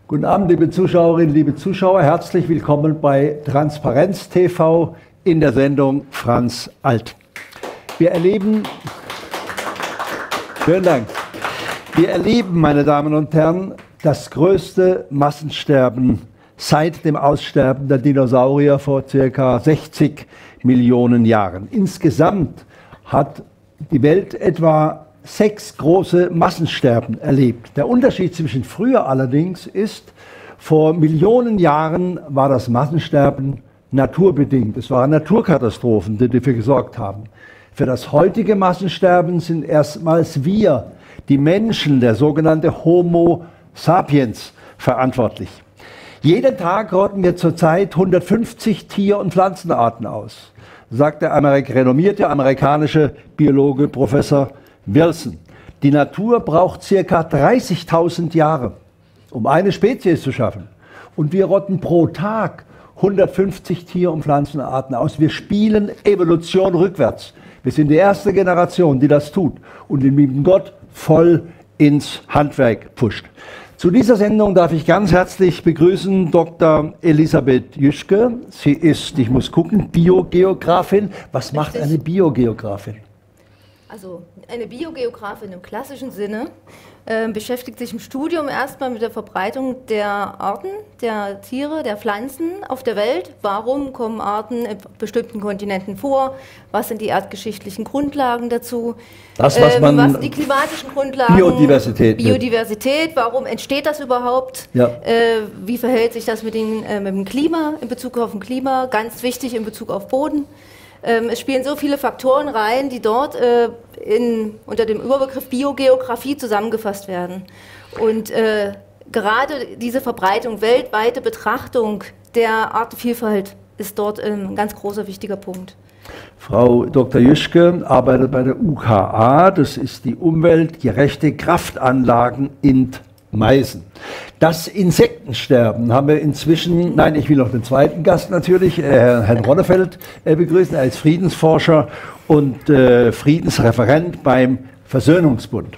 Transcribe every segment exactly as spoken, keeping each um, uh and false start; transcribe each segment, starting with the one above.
Guten Abend, liebe Zuschauerinnen, liebe Zuschauer. Herzlich willkommen bei Transparenz T V in der Sendung Franz Alt. Wir erleben, vielen Dank. Wir erleben, meine Damen und Herren, das größte Massensterben seit dem Aussterben der Dinosaurier vor ca. sechzig Millionen Jahren. Insgesamt hat die Welt etwa sechs große Massensterben erlebt. Der Unterschied zwischen früher allerdings ist, vor Millionen Jahren war das Massensterben naturbedingt. Es waren Naturkatastrophen, die dafür gesorgt haben. Für das heutige Massensterben sind erstmals wir, die Menschen, der sogenannte Homo sapiens, verantwortlich. Jeden Tag rotten wir zurzeit hundertfünfzig Tier- und Pflanzenarten aus, sagt der Amerik- renommierte amerikanische Biologe Professor Wilson. Die Natur braucht ca. dreißigtausend Jahre, um eine Spezies zu schaffen. Und wir rotten pro Tag hundertfünfzig Tier- und Pflanzenarten aus. Wir spielen Evolution rückwärts. Wir sind die erste Generation, die das tut und den lieben Gott voll ins Handwerk pusht. Zu dieser Sendung darf ich ganz herzlich begrüßen Doktor Elisabeth Jüschke. Sie ist, ich muss gucken, Biogeografin. Was macht eine Biogeografin? Also eine Biogeografin im klassischen Sinne äh, beschäftigt sich im Studium erstmal mit der Verbreitung der Arten, der Tiere, der Pflanzen auf der Welt. Warum kommen Arten in bestimmten Kontinenten vor? Was sind die erdgeschichtlichen Grundlagen dazu? Das, was man ähm, was sind die klimatischen Grundlagen? Biodiversität. Biodiversität, warum entsteht das überhaupt? Ja. Äh, wie verhält sich das mit, den, äh, mit dem Klima, in Bezug auf den Klima? Ganz wichtig in Bezug auf Boden. Ähm, es spielen so viele Faktoren rein, die dort äh, in, unter dem Überbegriff Biogeografie zusammengefasst werden. Und äh, gerade diese Verbreitung, weltweite Betrachtung der Artenvielfalt ist dort ähm, ein ganz großer, wichtiger Punkt. Frau Doktor Jüschke arbeitet bei der U K A, das ist die Umweltgerechte Kraftanlagen in Meißen. Das Insektensterben haben wir inzwischen, nein, ich will noch den zweiten Gast natürlich, äh, Herrn Ronnefeld äh, begrüßen. Er ist Friedensforscher und äh, Friedensreferent beim Versöhnungsbund.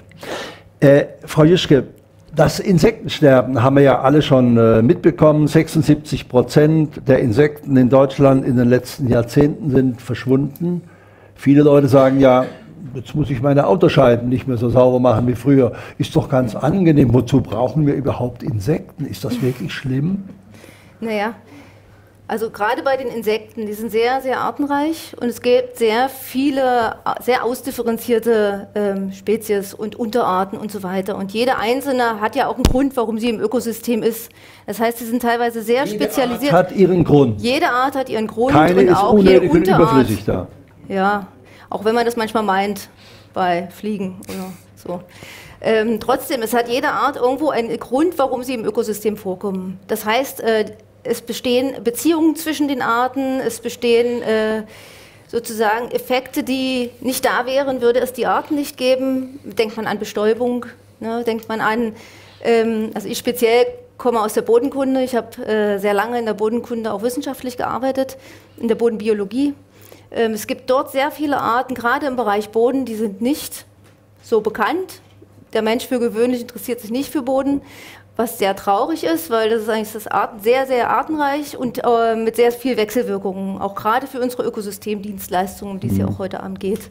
Äh, Frau Jüschke, das Insektensterben haben wir ja alle schon äh, mitbekommen. sechsundsiebzig Prozent der Insekten in Deutschland in den letzten Jahrzehnten sind verschwunden. Viele Leute sagen ja, jetzt muss ich meine Autoscheiben nicht mehr so sauber machen wie früher. Ist doch ganz angenehm. Wozu brauchen wir überhaupt Insekten? Ist das wirklich schlimm? Naja, also gerade bei den Insekten, die sind sehr, sehr artenreich und es gibt sehr viele, sehr ausdifferenzierte ähm, Spezies und Unterarten und so weiter. Und jede einzelne hat ja auch einen Grund, warum sie im Ökosystem ist. Das heißt, sie sind teilweise sehr Jede spezialisiert. Art hat ihren Grund. Jede Art hat ihren Grund. Keine und ist auch unnötig jede und Unterart. überflüssig da. Ja, auch wenn man das manchmal meint bei Fliegen oder so. Ähm, trotzdem, es hat jede Art irgendwo einen Grund, warum sie im Ökosystem vorkommen. Das heißt, äh, es bestehen Beziehungen zwischen den Arten, es bestehen äh, sozusagen Effekte, die nicht da wären, würde es die Arten nicht geben. Denkt man an Bestäubung, ne? Denkt man an, ähm, also ich speziell komme aus der Bodenkunde, ich habe äh, sehr lange in der Bodenkunde auch wissenschaftlich gearbeitet, in der Bodenbiologie. Es gibt dort sehr viele Arten, gerade im Bereich Boden, die sind nicht so bekannt. Der Mensch für gewöhnlich interessiert sich nicht für Boden, was sehr traurig ist, weil das ist eigentlich das Arten, sehr, sehr artenreich und äh, mit sehr viel Wechselwirkungen, auch gerade für unsere Ökosystemdienstleistungen, um die es ja auch heute Abend geht.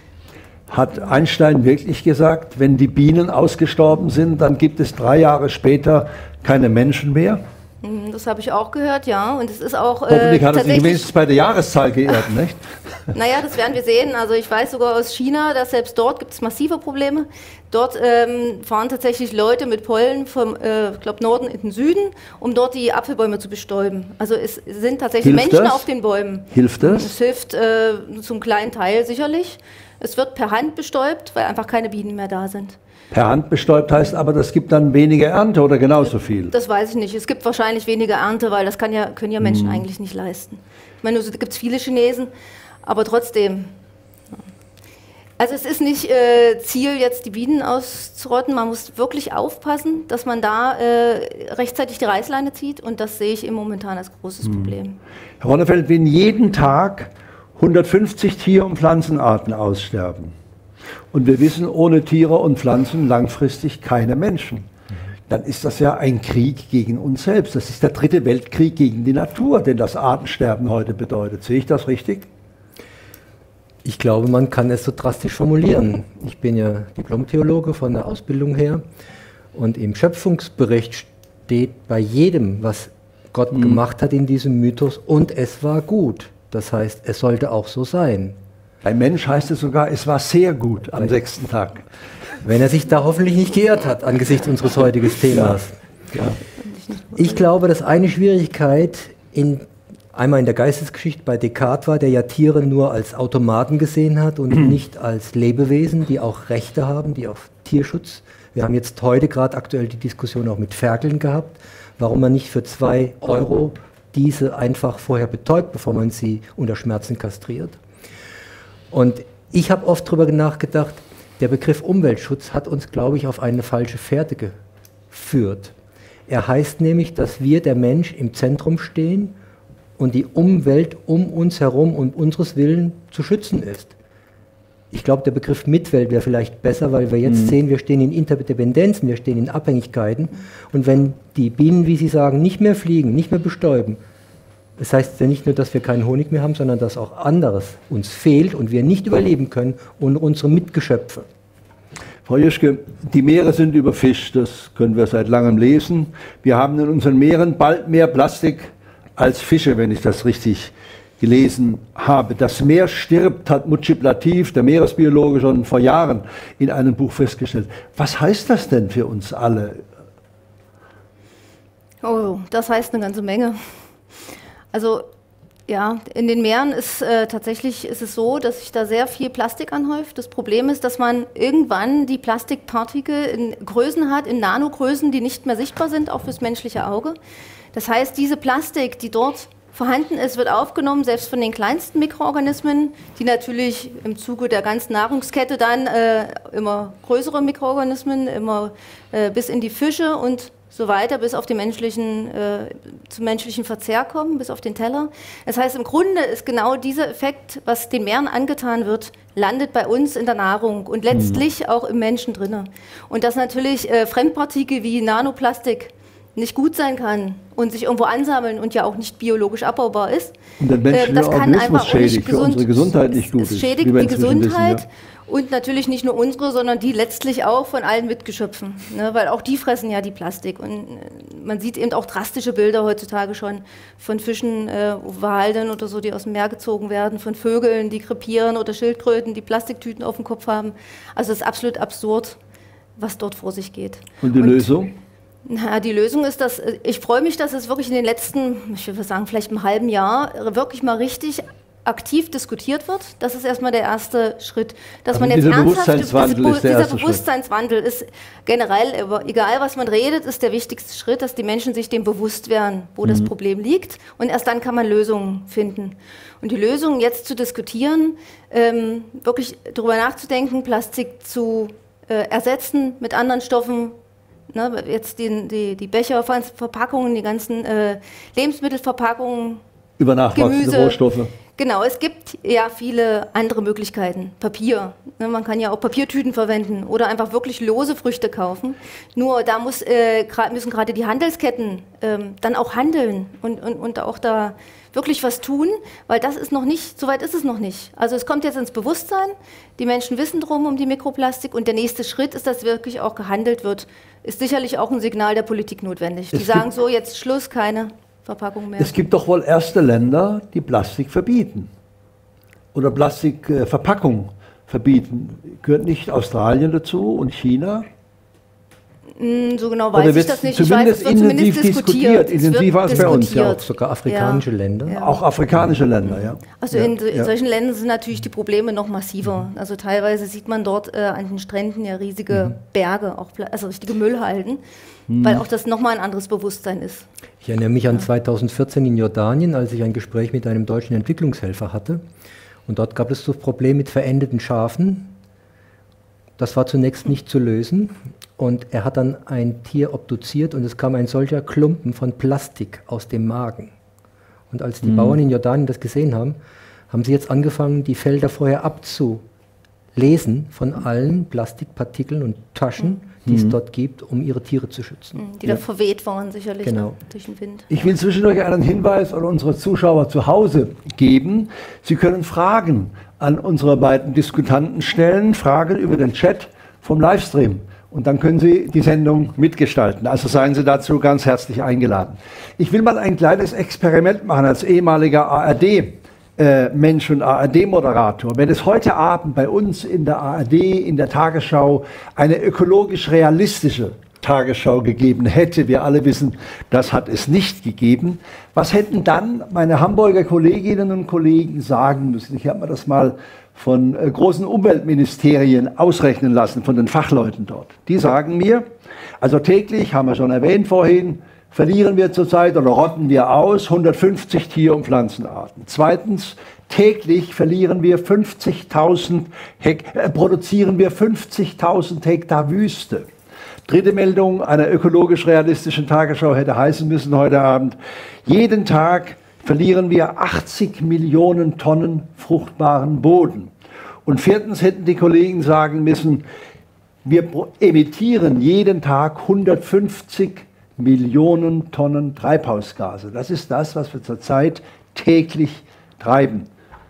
Hat Einstein wirklich gesagt, wenn die Bienen ausgestorben sind, dann gibt es drei Jahre später keine Menschen mehr? Das habe ich auch gehört, ja. Und es ist auch. Hoffentlich äh, hat es sich wenigstens bei der Jahreszahl geirrt, nicht? Naja, das werden wir sehen. Also ich weiß sogar aus China, dass selbst dort gibt es massive Probleme. Dort ähm, fahren tatsächlich Leute mit Pollen vom, äh, ich glaube, Norden in den Süden, um dort die Apfelbäume zu bestäuben. Also es sind tatsächlich Hilft Menschen das? auf den Bäumen. Hilft das? Es hilft äh, zum kleinen Teil sicherlich. Es wird per Hand bestäubt, weil einfach keine Bienen mehr da sind. Per Hand bestäubt heißt aber, das gibt dann weniger Ernte oder genauso viel? Das weiß ich nicht. Es gibt wahrscheinlich weniger Ernte, weil das kann ja, können ja Menschen hm. eigentlich nicht leisten. Ich meine, es gibt viele Chinesen, aber trotzdem. Also es ist nicht äh, Ziel, jetzt die Bienen auszurotten. Man muss wirklich aufpassen, dass man da äh, rechtzeitig die Reißleine zieht. Und das sehe ich im momentan als großes hm. Problem. Herr Ronnefeld, wenn jeden Tag hundertfünfzig Tier- und Pflanzenarten aussterben, und wir wissen, ohne Tiere und Pflanzen langfristig keine Menschen, dann ist das ja ein Krieg gegen uns selbst. Das ist der dritte Weltkrieg gegen die Natur, den das Artensterben heute bedeutet. Sehe ich das richtig? Ich glaube, man kann es so drastisch formulieren. Ich bin ja Diplom-Theologe von der Ausbildung her und im Schöpfungsbericht steht bei jedem, was Gott mhm. gemacht hat in diesem Mythos, und es war gut. Das heißt, es sollte auch so sein. Bei Mensch heißt es sogar, es war sehr gut am sechsten Tag. Wenn er sich da hoffentlich nicht geirrt hat angesichts unseres heutigen Themas. Ja. Ja. Ich glaube, dass eine Schwierigkeit in, einmal in der Geistesgeschichte bei Descartes war, der ja Tiere nur als Automaten gesehen hat und mhm. nicht als Lebewesen, die auch Rechte haben, die auf Tierschutz. Wir haben jetzt heute gerade aktuell die Diskussion auch mit Ferkeln gehabt, warum man nicht für zwei Euro diese einfach vorher betäubt, bevor man sie unter Schmerzen kastriert. Und ich habe oft darüber nachgedacht, der Begriff Umweltschutz hat uns, glaube ich, auf eine falsche Fährte geführt. Er heißt nämlich, dass wir, der Mensch, im Zentrum stehen und die Umwelt um uns herum und unseres Willen zu schützen ist. Ich glaube, der Begriff Mitwelt wäre vielleicht besser, weil wir jetzt mhm. sehen, wir stehen in Interdependenzen, wir stehen in Abhängigkeiten. Und wenn die Bienen, wie Sie sagen, nicht mehr fliegen, nicht mehr bestäuben, das heißt ja nicht nur, dass wir keinen Honig mehr haben, sondern dass auch anderes uns fehlt und wir nicht überleben können ohne unsere Mitgeschöpfe. Frau Jeschke, die Meere sind überfischt, das können wir seit langem lesen. Wir haben in unseren Meeren bald mehr Plastik als Fische, wenn ich das richtig gelesen habe. Das Meer stirbt, hat Mujib Latif, der Meeresbiologe, schon vor Jahren in einem Buch festgestellt. Was heißt das denn für uns alle? Oh, das heißt eine ganze Menge. Also ja, in den Meeren ist äh, tatsächlich ist es so, dass sich da sehr viel Plastik anhäuft. Das Problem ist, dass man irgendwann die Plastikpartikel in Größen hat, in Nanogrößen, die nicht mehr sichtbar sind, auch fürs menschliche Auge. Das heißt, diese Plastik, die dort vorhanden ist, wird aufgenommen, selbst von den kleinsten Mikroorganismen, die natürlich im Zuge der ganzen Nahrungskette dann äh, immer größere Mikroorganismen, immer äh, bis in die Fische und so weiter, bis auf den menschlichen, äh, zum menschlichen Verzehr kommen, bis auf den Teller. Das heißt, im Grunde ist genau dieser Effekt, was den Meeren angetan wird, landet bei uns in der Nahrung und letztlich mhm. auch im Menschen drin. Und dass natürlich äh, Fremdpartikel wie Nanoplastik nicht gut sein kann und sich irgendwo ansammeln und ja auch nicht biologisch abbaubar ist. Und der menschliche das kann Organismus einfach schädigt, gesund, für unsere Gesundheit nicht gut es, es ist. schädigt die Gesundheit wissen, ja. Und natürlich nicht nur unsere, sondern die letztlich auch von allen Mitgeschöpfen, ne? Weil auch die fressen ja die Plastik. Und man sieht eben auch drastische Bilder heutzutage schon von Fischen, äh, Walen oder so, die aus dem Meer gezogen werden, von Vögeln, die krepieren oder Schildkröten, die Plastiktüten auf dem Kopf haben. Also es ist absolut absurd, was dort vor sich geht. Und die Und, Lösung? Na, die Lösung ist, dass ich freue mich, dass es wirklich in den letzten, ich würde sagen, vielleicht einem halben Jahr wirklich mal richtig aktiv diskutiert wird. Das ist erstmal der erste Schritt. Dass also man jetzt ernsthaft, Bewusstseinswandel das, ist der dieser erste Bewusstseinswandel Schritt. Ist generell, egal was man redet, ist der wichtigste Schritt, dass die Menschen sich dem bewusst werden, wo mhm. das Problem liegt. Und erst dann kann man Lösungen finden. Und die Lösungen jetzt zu diskutieren, ähm, wirklich darüber nachzudenken, Plastik zu äh, ersetzen mit anderen Stoffen. Ne, jetzt die, die, die Becher, Verpackungen, die ganzen äh, Lebensmittelverpackungen, über nachwachsende Rohstoffe. Genau, es gibt ja viele andere Möglichkeiten. Papier, ne, man kann ja auch Papiertüten verwenden oder einfach wirklich lose Früchte kaufen. Nur da muss, äh, müssen gerade die Handelsketten ähm, dann auch handeln und, und, und auch da wirklich was tun, weil das ist noch nicht, so weit ist es noch nicht. Also es kommt jetzt ins Bewusstsein, die Menschen wissen drum um die Mikroplastik und der nächste Schritt ist, dass wirklich auch gehandelt wird. Ist sicherlich auch ein Signal der Politik notwendig. Die sagen so, jetzt Schluss, keine Verpackung mehr. Es gibt doch wohl erste Länder, die Plastik verbieten oder Plastikverpackung äh, verbieten. Gehört nicht Australien dazu und China? So genau weiß ich das nicht. Ich weiß, es wird intensiv zumindest diskutiert. Intensiv war es bei uns, ja. Auch sogar afrikanische ja. Länder. Ja. Auch afrikanische Länder, ja. Also ja. in, in ja. solchen Ländern sind natürlich die Probleme noch massiver. Also teilweise sieht man dort äh, an den Stränden ja riesige mhm. Berge, auch, also richtige Müllhalden, mhm. weil auch das nochmal ein anderes Bewusstsein ist. Ich erinnere mich an zweitausendvierzehn in Jordanien, als ich ein Gespräch mit einem deutschen Entwicklungshelfer hatte. Und dort gab es das Problem mit verendeten Schafen. Das war zunächst nicht zu lösen. Und er hat dann ein Tier obduziert und es kam ein solcher Klumpen von Plastik aus dem Magen. Und als die mhm. Bauern in Jordanien das gesehen haben, haben sie jetzt angefangen, die Felder vorher abzulesen von allen Plastikpartikeln und Taschen, die es Mhm. dort gibt, um ihre Tiere zu schützen. Die da verweht waren sicherlich Genau. durch den Wind. Ich will zwischendurch einen Hinweis an unsere Zuschauer zu Hause geben. Sie können Fragen an unsere beiden Diskutanten stellen, Fragen über den Chat vom Livestream. Und dann können Sie die Sendung mitgestalten. Also seien Sie dazu ganz herzlich eingeladen. Ich will mal ein kleines Experiment machen als ehemaliger A R D-Mensch und A R D-Moderator. Wenn es heute Abend bei uns in der A R D, in der Tagesschau, eine ökologisch realistische Tagesschau gegeben hätte, wir alle wissen, das hat es nicht gegeben, was hätten dann meine Hamburger Kolleginnen und Kollegen sagen müssen? Ich habe mir das mal von äh, großen Umweltministerien ausrechnen lassen, von den Fachleuten dort. Die sagen mir, also täglich, haben wir schon erwähnt vorhin, verlieren wir zurzeit oder rotten wir aus hundertfünfzig Tier- und Pflanzenarten. Zweitens, täglich verlieren wir fünfzigtausend Hek- äh, produzieren wir fünfzigtausend Hektar Wüste. Dritte Meldung einer ökologisch realistischen Tagesschau hätte heißen müssen heute Abend, jeden Tag verlieren wir achtzig Millionen Tonnen fruchtbaren Boden. Und viertens hätten die Kollegen sagen müssen, wir emittieren jeden Tag hundertfünfzig Millionen Tonnen Treibhausgase. Das ist das, was wir zurzeit täglich treiben.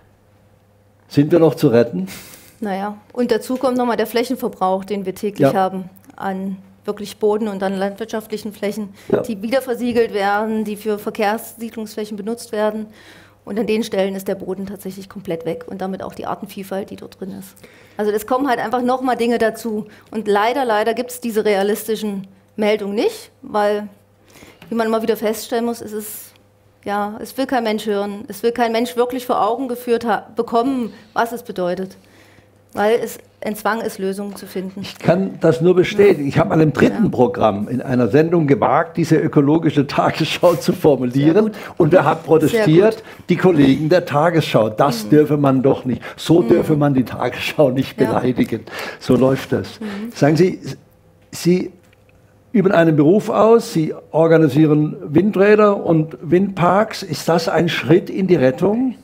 Sind wir noch zu retten? Naja, und dazu kommt nochmal der Flächenverbrauch, den wir täglich Ja. haben an wirklich Boden- und an landwirtschaftlichen Flächen, Ja. die wieder versiegelt werden, die für Verkehrssiedlungsflächen benutzt werden. Und an den Stellen ist der Boden tatsächlich komplett weg und damit auch die Artenvielfalt, die dort drin ist. Also es kommen halt einfach nochmal Dinge dazu. Und leider, leider gibt es diese realistischen Meldungen nicht, weil, wie man immer wieder feststellen muss, es ist, ja, es will kein Mensch hören. Es will kein Mensch wirklich vor Augen geführt ha- bekommen, was es bedeutet. Weil es ein Zwang ist, Lösungen zu finden. Ich kann das nur bestätigen. Ich habe mal im dritten Ja. Programm in einer Sendung gewagt, diese ökologische Tagesschau zu Sehr formulieren. gut. Und wer hat Sehr protestiert? gut. Die Kollegen der Tagesschau. Das dürfe man doch nicht. So dürfe man die Tagesschau nicht Ja. beleidigen. So läuft das. Sagen Sie, Sie üben einen Beruf aus, Sie organisieren Windräder und Windparks. Ist das ein Schritt in die Rettung?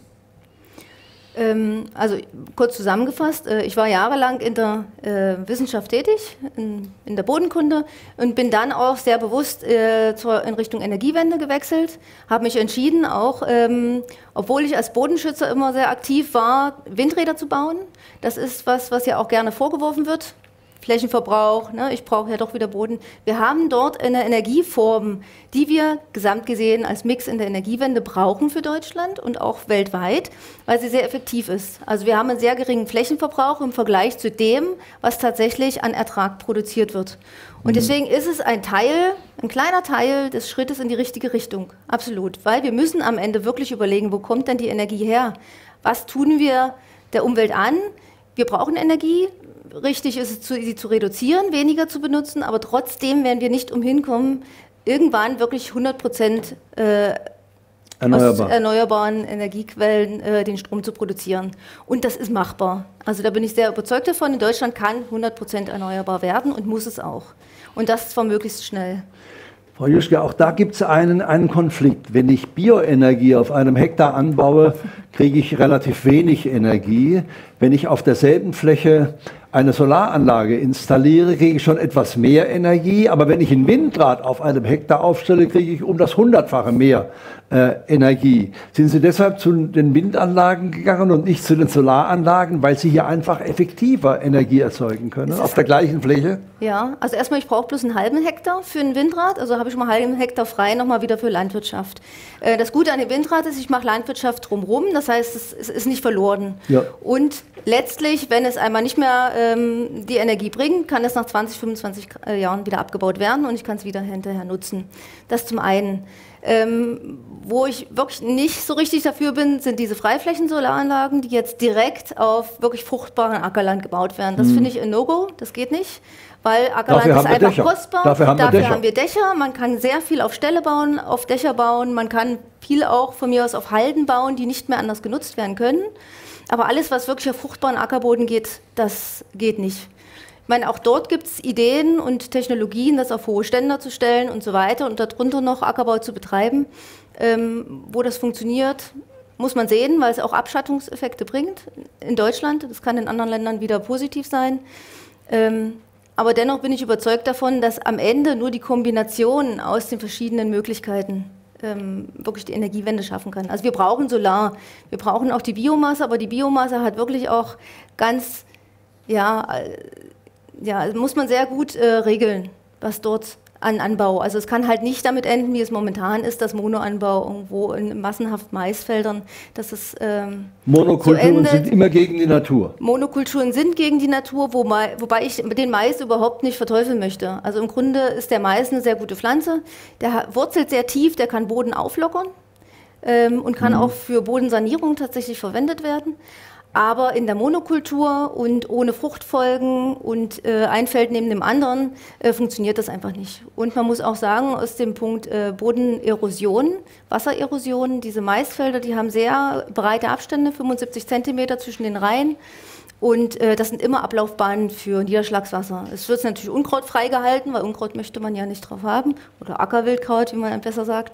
Ähm, also kurz zusammengefasst, äh, ich war jahrelang in der äh, Wissenschaft tätig, in, in der Bodenkunde und bin dann auch sehr bewusst äh, zur, in Richtung Energiewende gewechselt, habe mich entschieden, auch, ähm, obwohl ich als Bodenschützer immer sehr aktiv war, Windräder zu bauen. Das ist was, was ja auch gerne vorgeworfen wird. Flächenverbrauch, ne, ich brauche ja doch wieder Boden. Wir haben dort eine Energieform, die wir gesamt gesehen als Mix in der Energiewende brauchen für Deutschland und auch weltweit, weil sie sehr effektiv ist. Also wir haben einen sehr geringen Flächenverbrauch im Vergleich zu dem, was tatsächlich an Ertrag produziert wird. Und deswegen ist es ein Teil, ein kleiner Teil des Schrittes in die richtige Richtung, absolut. Weil wir müssen am Ende wirklich überlegen, wo kommt denn die Energie her? Was tun wir der Umwelt an? Wir brauchen Energie. Richtig ist es, sie zu reduzieren, weniger zu benutzen, aber trotzdem werden wir nicht umhin kommen, irgendwann wirklich hundert Prozent äh, Erneuerbar. aus erneuerbaren Energiequellen äh, den Strom zu produzieren. Und das ist machbar. Also da bin ich sehr überzeugt davon. In Deutschland kann hundert Prozent erneuerbar werden und muss es auch. Und das zwar möglichst schnell. Frau Juschke, auch da gibt es einen, einen Konflikt. Wenn ich Bioenergie auf einem Hektar anbaue, kriege ich relativ wenig Energie. Wenn ich auf derselben Fläche eine Solaranlage installiere, kriege ich schon etwas mehr Energie. Aber wenn ich ein Windrad auf einem Hektar aufstelle, kriege ich um das Hundertfache mehr äh, Energie. Sind Sie deshalb zu den Windanlagen gegangen und nicht zu den Solaranlagen, weil Sie hier einfach effektiver Energie erzeugen können, auf der gleichen Fläche? Ja, also erstmal, ich brauche bloß einen halben Hektar für ein Windrad, also habe ich mal einen halben Hektar frei nochmal wieder für Landwirtschaft. Äh, das Gute an dem Windrad ist, ich mache Landwirtschaft drumherum, das heißt, es, es ist nicht verloren. Ja. Und letztlich, wenn es einmal nicht mehr ähm, die Energie bringt, kann es nach zwanzig, fünfundzwanzig äh, Jahren wieder abgebaut werden und ich kann es wieder hinterher nutzen. Das zum einen. Ähm, wo ich wirklich nicht so richtig dafür bin, sind diese Freiflächen-Solaranlagen, die jetzt direkt auf wirklich fruchtbaren Ackerland gebaut werden. Das Mhm. finde ich ein No-Go, das geht nicht, weil Ackerland Dafür ist haben wir einfach Dächer. kostbar. Dafür haben wir Dächer. haben wir Dächer, man kann sehr viel auf Ställe bauen, auf Dächer bauen, man kann viel auch von mir aus auf Halden bauen, die nicht mehr anders genutzt werden können. Aber alles, was wirklich auf fruchtbaren Ackerboden geht, das geht nicht. Ich meine, auch dort gibt es Ideen und Technologien, das auf hohe Ständer zu stellen und so weiter und darunter noch Ackerbau zu betreiben. Ähm, wo das funktioniert, muss man sehen, weil es auch Abschattungseffekte bringt in Deutschland. Das kann in anderen Ländern wieder positiv sein. Ähm, aber dennoch bin ich überzeugt davon, dass am Ende nur die Kombination aus den verschiedenen Möglichkeiten ähm, wirklich die Energiewende schaffen kann. Also wir brauchen Solar, wir brauchen auch die Biomasse, aber die Biomasse hat wirklich auch ganz, ja, äh, ja muss man sehr gut äh, regeln, was dort an Anbau. Also es kann halt nicht damit enden, wie es momentan ist, dass Monoanbau irgendwo in massenhaft Maisfeldern, dass es ähm, Monokulturen so sind immer gegen die Natur. Monokulturen sind gegen die Natur, wobei, wobei ich den Mais überhaupt nicht verteufeln möchte. Also im Grunde ist der Mais eine sehr gute Pflanze, der wurzelt sehr tief, der kann Boden auflockern ähm, und kann mhm. auch für Bodensanierung tatsächlich verwendet werden. Aber in der Monokultur und ohne Fruchtfolgen und äh, ein Feld neben dem anderen äh, funktioniert das einfach nicht. Und man muss auch sagen, aus dem Punkt äh, Bodenerosion, Wassererosion, diese Maisfelder, die haben sehr breite Abstände, fünfundsiebzig Zentimeter zwischen den Reihen. Und äh, das sind immer Ablaufbahnen für Niederschlagswasser. Es wird natürlich unkrautfrei gehalten, weil Unkraut möchte man ja nicht drauf haben. Oder Ackerwildkraut, wie man besser sagt.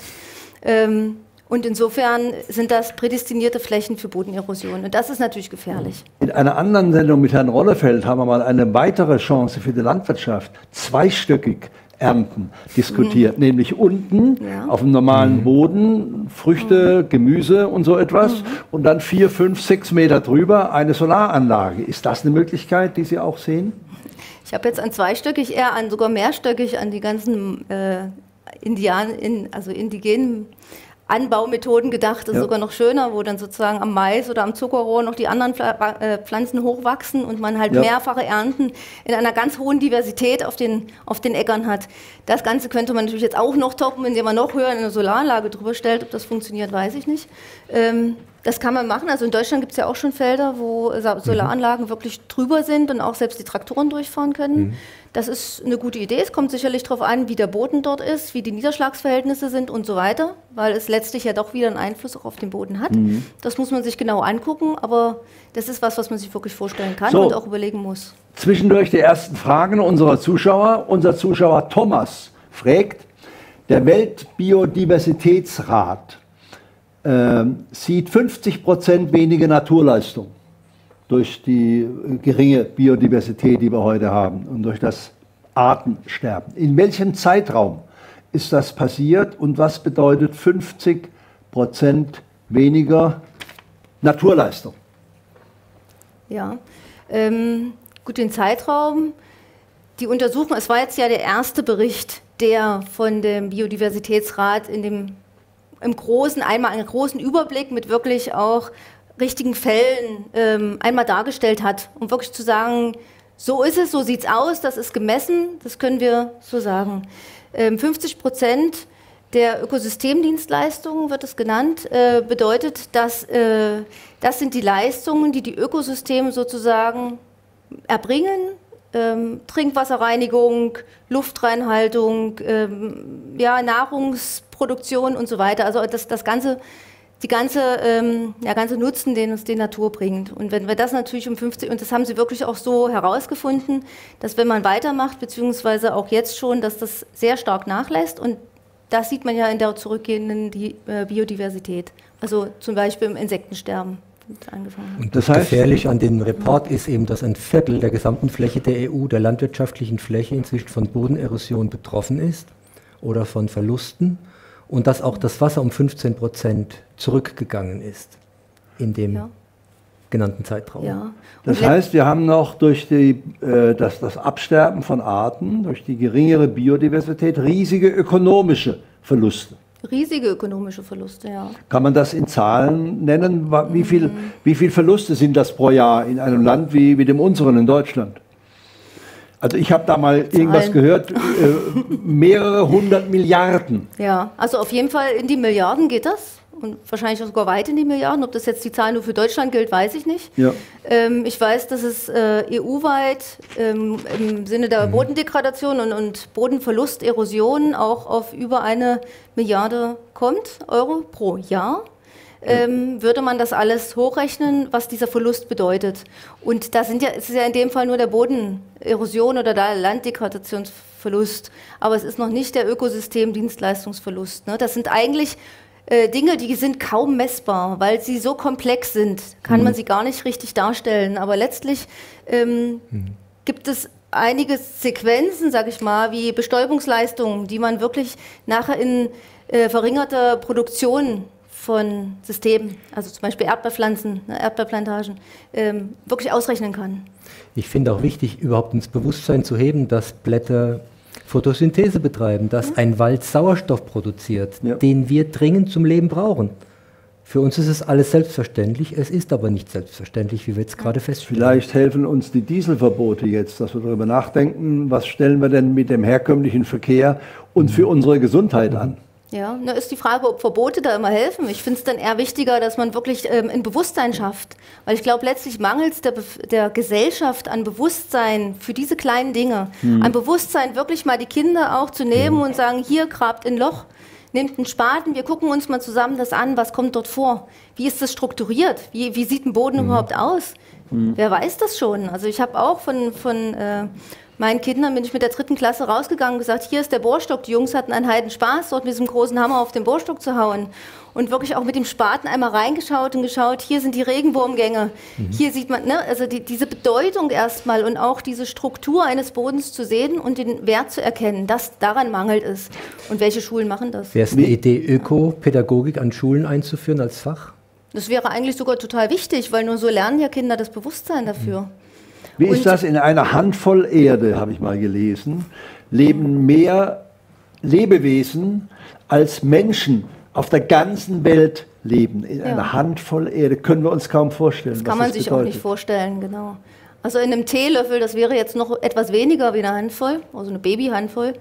Ähm, Und insofern sind das prädestinierte Flächen für Bodenerosion. Und das ist natürlich gefährlich. In einer anderen Sendung mit Herrn Rollefeld haben wir mal eine weitere Chance für die Landwirtschaft, zweistöckig ernten, diskutiert. Mhm. Nämlich unten ja. auf dem normalen mhm. Boden, Früchte, mhm. Gemüse und so etwas. Mhm. Und dann vier, fünf, sechs Meter drüber eine Solaranlage. Ist das eine Möglichkeit, die Sie auch sehen? Ich habe jetzt an zweistöckig, eher an sogar mehrstöckig, an die ganzen äh, Indian, in, also indigenen Anbaumethoden gedacht, das ist ja. sogar noch schöner, wo dann sozusagen am Mais oder am Zuckerrohr noch die anderen Pflanzen hochwachsen und man halt ja. mehrfache Ernten in einer ganz hohen Diversität auf den, auf den Äckern hat. Das Ganze könnte man natürlich jetzt auch noch toppen, indem man noch höher eine Solaranlage drüber stellt. Ob das funktioniert, weiß ich nicht. Ähm, das kann man machen. Also in Deutschland gibt es ja auch schon Felder, wo Solaranlagen mhm. wirklich drüber sind und auch selbst die Traktoren durchfahren können. Mhm. Das ist eine gute Idee. Es kommt sicherlich darauf an, wie der Boden dort ist, wie die Niederschlagsverhältnisse sind und so weiter, weil es letztlich ja doch wieder einen Einfluss auch auf den Boden hat. Mhm. Das muss man sich genau angucken, aber das ist was, was man sich wirklich vorstellen kann so, und auch überlegen muss. Zwischendurch die ersten Fragen unserer Zuschauer. Unser Zuschauer Thomas fragt, der Weltbiodiversitätsrat äh, sieht fünfzig Prozent weniger Naturleistung durch die geringe Biodiversität, die wir heute haben und durch das Artensterben. In welchem Zeitraum ist das passiert und was bedeutet fünfzig Prozent weniger Naturleistung? Ja, ähm, gut, den Zeitraum, die Untersuchung, es war jetzt ja der erste Bericht, der von dem Biodiversitätsrat in dem, im großen, einmal einen großen Überblick mit wirklich auch richtigen Fällen ähm, einmal dargestellt hat, um wirklich zu sagen, so ist es, so sieht es aus, das ist gemessen, das können wir so sagen. Ähm, fünfzig Prozent der Ökosystemdienstleistungen, wird es genannt, äh, bedeutet, dass äh, das sind die Leistungen, die die Ökosysteme sozusagen erbringen, ähm, Trinkwasserreinigung, Luftreinhaltung, ähm, ja, Nahrungsproduktion und so weiter, also das, das ganze die ganze, ähm, ja, ganze Nutzen, den uns die Natur bringt. Und wenn wir das natürlich um fünfzig, und das haben sie wirklich auch so herausgefunden, dass wenn man weitermacht, beziehungsweise auch jetzt schon, dass das sehr stark nachlässt. Und das sieht man ja in der zurückgehenden die, äh, Biodiversität. Also zum Beispiel im Insektensterben. Angefangen. Und das heißt, gefährlich an dem Report ist eben, dass ein Viertel der gesamten Fläche der E U, der landwirtschaftlichen Fläche, inzwischen von Bodenerosion betroffen ist oder von Verlusten. Und dass auch das Wasser um fünfzehn Prozent zurückgegangen ist in dem ja. genannten Zeitraum. Ja. Das heißt, wir haben noch durch die, äh, das, das Absterben von Arten, durch die geringere Biodiversität, riesige ökonomische Verluste. Riesige ökonomische Verluste, ja. Kann man das in Zahlen nennen? Wie viel, mhm. wie viel Verluste sind das pro Jahr in einem Land wie, wie dem unseren in Deutschland? Also ich habe da mal Zahlen. irgendwas gehört, äh, mehrere hundert Milliarden. Ja, also auf jeden Fall in die Milliarden geht das und wahrscheinlich sogar weit in die Milliarden. Ob das jetzt die Zahl nur für Deutschland gilt, weiß ich nicht. Ja. Ähm, ich weiß, dass es äh, E U-weit ähm, im Sinne der mhm. Bodendegradation und, und Bodenverlust, Erosion auch auf über eine Milliarde kommt, Euro pro Jahr. Ähm, würde man das alles hochrechnen, was dieser Verlust bedeutet. Und da sind ja, es ist ja in dem Fall nur der Bodenerosion oder der Landdegradationsverlust, aber es ist noch nicht der Ökosystemdienstleistungsverlust. Ne? Das sind eigentlich äh, Dinge, die sind kaum messbar, weil sie so komplex sind, kann mhm. man sie gar nicht richtig darstellen. Aber letztlich ähm, mhm. gibt es einige Sequenzen, sage ich mal, wie Bestäubungsleistungen, die man wirklich nachher in äh, verringerter Produktion von Systemen, also zum Beispiel Erdbeerpflanzen, ne, Erdbeerplantagen, ähm, wirklich ausrechnen kann. Ich finde auch wichtig, überhaupt ins Bewusstsein zu heben, dass Blätter Photosynthese betreiben, dass ja. ein Wald Sauerstoff produziert, ja. den wir dringend zum Leben brauchen. Für uns ist es alles selbstverständlich, es ist aber nicht selbstverständlich, wie wir jetzt gerade feststellen. Vielleicht helfen uns die Dieselverbote jetzt, dass wir darüber nachdenken, was stellen wir denn mit dem herkömmlichen Verkehr und für unsere Gesundheit an? Ja, da ist die Frage, ob Verbote da immer helfen. Ich finde es dann eher wichtiger, dass man wirklich ähm, ein Bewusstsein schafft. Weil ich glaube, letztlich mangelt es der, der Gesellschaft an Bewusstsein für diese kleinen Dinge. Hm. An Bewusstsein, wirklich mal die Kinder auch zu nehmen hm. und sagen, hier, grabt ein Loch, nehmt einen Spaten, wir gucken uns mal zusammen das an, was kommt dort vor? Wie ist das strukturiert? Wie, wie sieht ein Boden hm. überhaupt aus? Hm. Wer weiß das schon? Also ich habe auch von... von äh, meinen Kindern bin ich mit der dritten Klasse rausgegangen und gesagt, hier ist der Bohrstock. Die Jungs hatten einen heiden Spaß, dort mit diesem großen Hammer auf den Bohrstock zu hauen. Und wirklich auch mit dem Spaten einmal reingeschaut und geschaut, hier sind die Regenwurmgänge. Mhm. Hier sieht man, ne, also die, diese Bedeutung erstmal und auch diese Struktur eines Bodens zu sehen und den Wert zu erkennen, dass daran mangelt es. Und welche Schulen machen das? Wäre es eine Idee, Ökopädagogik an Schulen einzuführen als Fach? Das wäre eigentlich sogar total wichtig, weil nur so lernen ja Kinder das Bewusstsein dafür. Mhm. Wie ist das? In einer Handvoll Erde, habe ich mal gelesen, leben mehr Lebewesen als Menschen auf der ganzen Welt leben. In ja. einer Handvoll Erde können wir uns kaum vorstellen. Das kann man das sich bedeutet. auch nicht vorstellen, genau. Also in einem Teelöffel, das wäre jetzt noch etwas weniger wie eine Handvoll, also eine Babyhandvoll,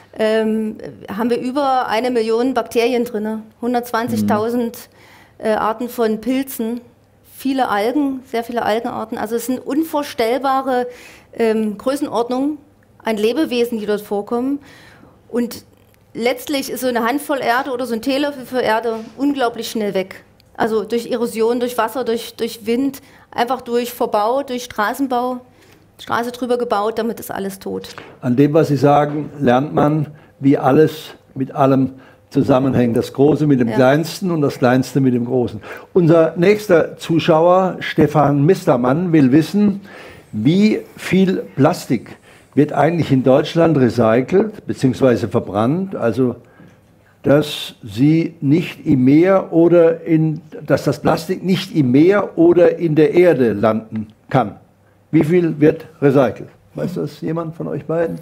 ähm, haben wir über eine Million Bakterien drin, hundertzwanzigtausend mhm. äh, Arten von Pilzen. Viele Algen, sehr viele Algenarten. Also es sind unvorstellbare ähm, Größenordnungen an Lebewesen, die dort vorkommen. Und letztlich ist so eine Handvoll Erde oder so ein Teelöffel für Erde unglaublich schnell weg. Also durch Erosion, durch Wasser, durch, durch Wind, einfach durch Verbau, durch Straßenbau, Straße drüber gebaut, damit ist alles tot. An dem, was Sie sagen, lernt man, wie alles mit allem zusammenhängen. Das Große mit dem ja. Kleinsten und das Kleinste mit dem Großen. Unser nächster Zuschauer, Stefan Mistermann, will wissen, wie viel Plastik wird eigentlich in Deutschland recycelt bzw. verbrannt, also dass sie nicht im Meer oder in, dass das Plastik nicht im Meer oder in der Erde landen kann. Wie viel wird recycelt? Weiß das jemand von euch beiden?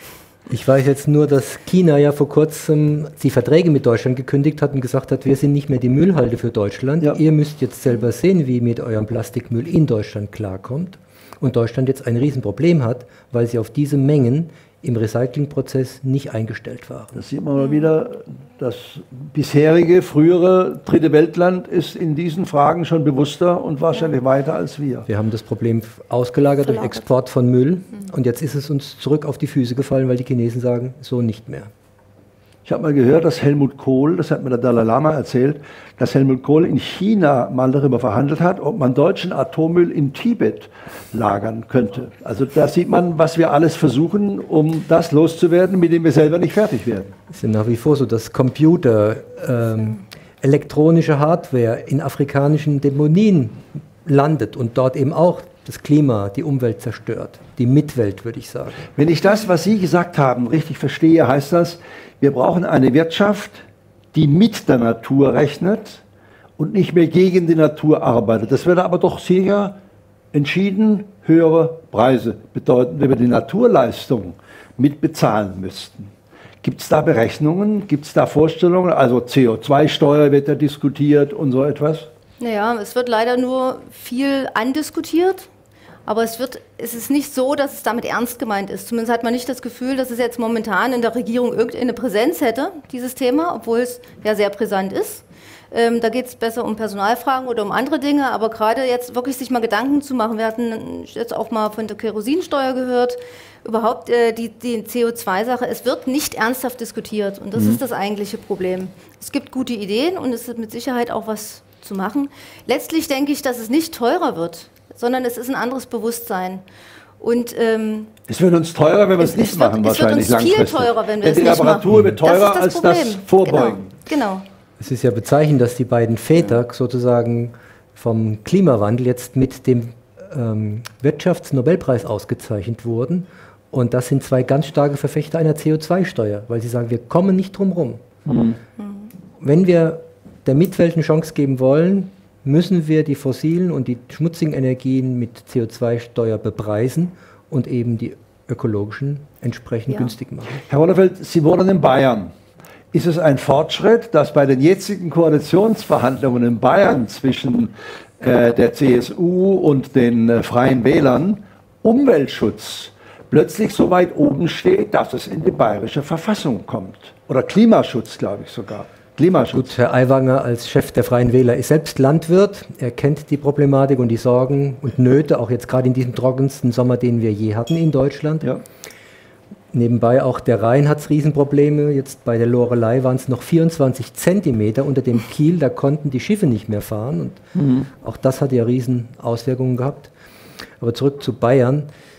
Ich weiß jetzt nur, dass China ja vor kurzem die Verträge mit Deutschland gekündigt hat und gesagt hat, wir sind nicht mehr die Müllhalde für Deutschland. Ja. Ihr müsst jetzt selber sehen, wie ihr mit eurem Plastikmüll in Deutschland klarkommt. Und Deutschland jetzt ein Riesenproblem hat, weil sie auf diese Mengen im Recyclingprozess nicht eingestellt waren. Das sieht man mal wieder, das bisherige, frühere dritte Weltland ist in diesen Fragen schon bewusster und wahrscheinlich ja. weiter als wir. Wir haben das Problem ausgelagert durch Export von Müll mhm. und jetzt ist es uns zurück auf die Füße gefallen, weil die Chinesen sagen, so nicht mehr. Ich habe mal gehört, dass Helmut Kohl, das hat mir der Dalai Lama erzählt, dass Helmut Kohl in China mal darüber verhandelt hat, ob man deutschen Atommüll in Tibet lagern könnte. Also da sieht man, was wir alles versuchen, um das loszuwerden, mit dem wir selber nicht fertig werden. Es ist ja nach wie vor so, dass Computer, ähm, elektronische Hardware in afrikanischen Deponien landet und dort eben auch das Klima, die Umwelt zerstört. Die Mitwelt, würde ich sagen. Wenn ich das, was Sie gesagt haben, richtig verstehe, heißt das, wir brauchen eine Wirtschaft, die mit der Natur rechnet und nicht mehr gegen die Natur arbeitet. Das würde aber doch sicher entschieden höhere Preise bedeuten, wenn wir die Naturleistung mit bezahlen müssten. Gibt es da Berechnungen? Gibt es da Vorstellungen? Also C O zwei Steuer wird ja diskutiert und so etwas? Naja, es wird leider nur viel andiskutiert. Aber es, wird, es ist nicht so, dass es damit ernst gemeint ist. Zumindest hat man nicht das Gefühl, dass es jetzt momentan in der Regierung irgendeine Präsenz hätte, dieses Thema, obwohl es ja sehr brisant ist. Ähm, da geht es besser um Personalfragen oder um andere Dinge, aber gerade jetzt wirklich sich mal Gedanken zu machen. Wir hatten jetzt auch mal von der Kerosinsteuer gehört, überhaupt äh, die, die C O zwei Sache. Es wird nicht ernsthaft diskutiert und das mhm. ist das eigentliche Problem. Es gibt gute Ideen und es ist mit Sicherheit auch was zu machen. Letztlich denke ich, dass es nicht teurer wird, sondern es ist ein anderes Bewusstsein. Und, ähm, es wird uns teurer, wenn wir es, es nicht es machen, wird, wahrscheinlich langfristig. Es wird uns viel teurer, wenn wir es nicht machen. Die Reparatur wird teurer das das als Problem. Das Vorbeugen. Genau, genau. Es ist ja bezeichnend, dass die beiden Väter ja. sozusagen vom Klimawandel jetzt mit dem ähm, Wirtschaftsnobelpreis ausgezeichnet wurden. Und das sind zwei ganz starke Verfechter einer C O zwei Steuer, weil sie sagen, wir kommen nicht drum rum. Mhm. Wenn wir der Mitwelt eine Chance geben wollen, müssen wir die fossilen und die schmutzigen Energien mit C O zwei Steuer bepreisen und eben die ökologischen entsprechend ja. günstig machen. Herr Ronnefeld, Sie wohnen in Bayern. Ist es ein Fortschritt, dass bei den jetzigen Koalitionsverhandlungen in Bayern zwischen äh, der C S U und den äh, Freien Wählern Umweltschutz plötzlich so weit oben steht, dass es in die bayerische Verfassung kommt? Oder Klimaschutz, glaube ich sogar. Klimaschutz. Gut, Herr Aiwanger als Chef der Freien Wähler ist selbst Landwirt. Er kennt die Problematik und die Sorgen und Nöte, auch jetzt gerade in diesem trockensten Sommer, den wir je hatten in Deutschland. Ja. Nebenbei auch der Rhein hat Riesenprobleme. Jetzt bei der Lorelei waren es noch vierundzwanzig Zentimeter unter dem Kiel. Da konnten die Schiffe nicht mehr fahren. Und mhm. auch das hat ja riesen Auswirkungen gehabt. Aber zurück zu Bayern.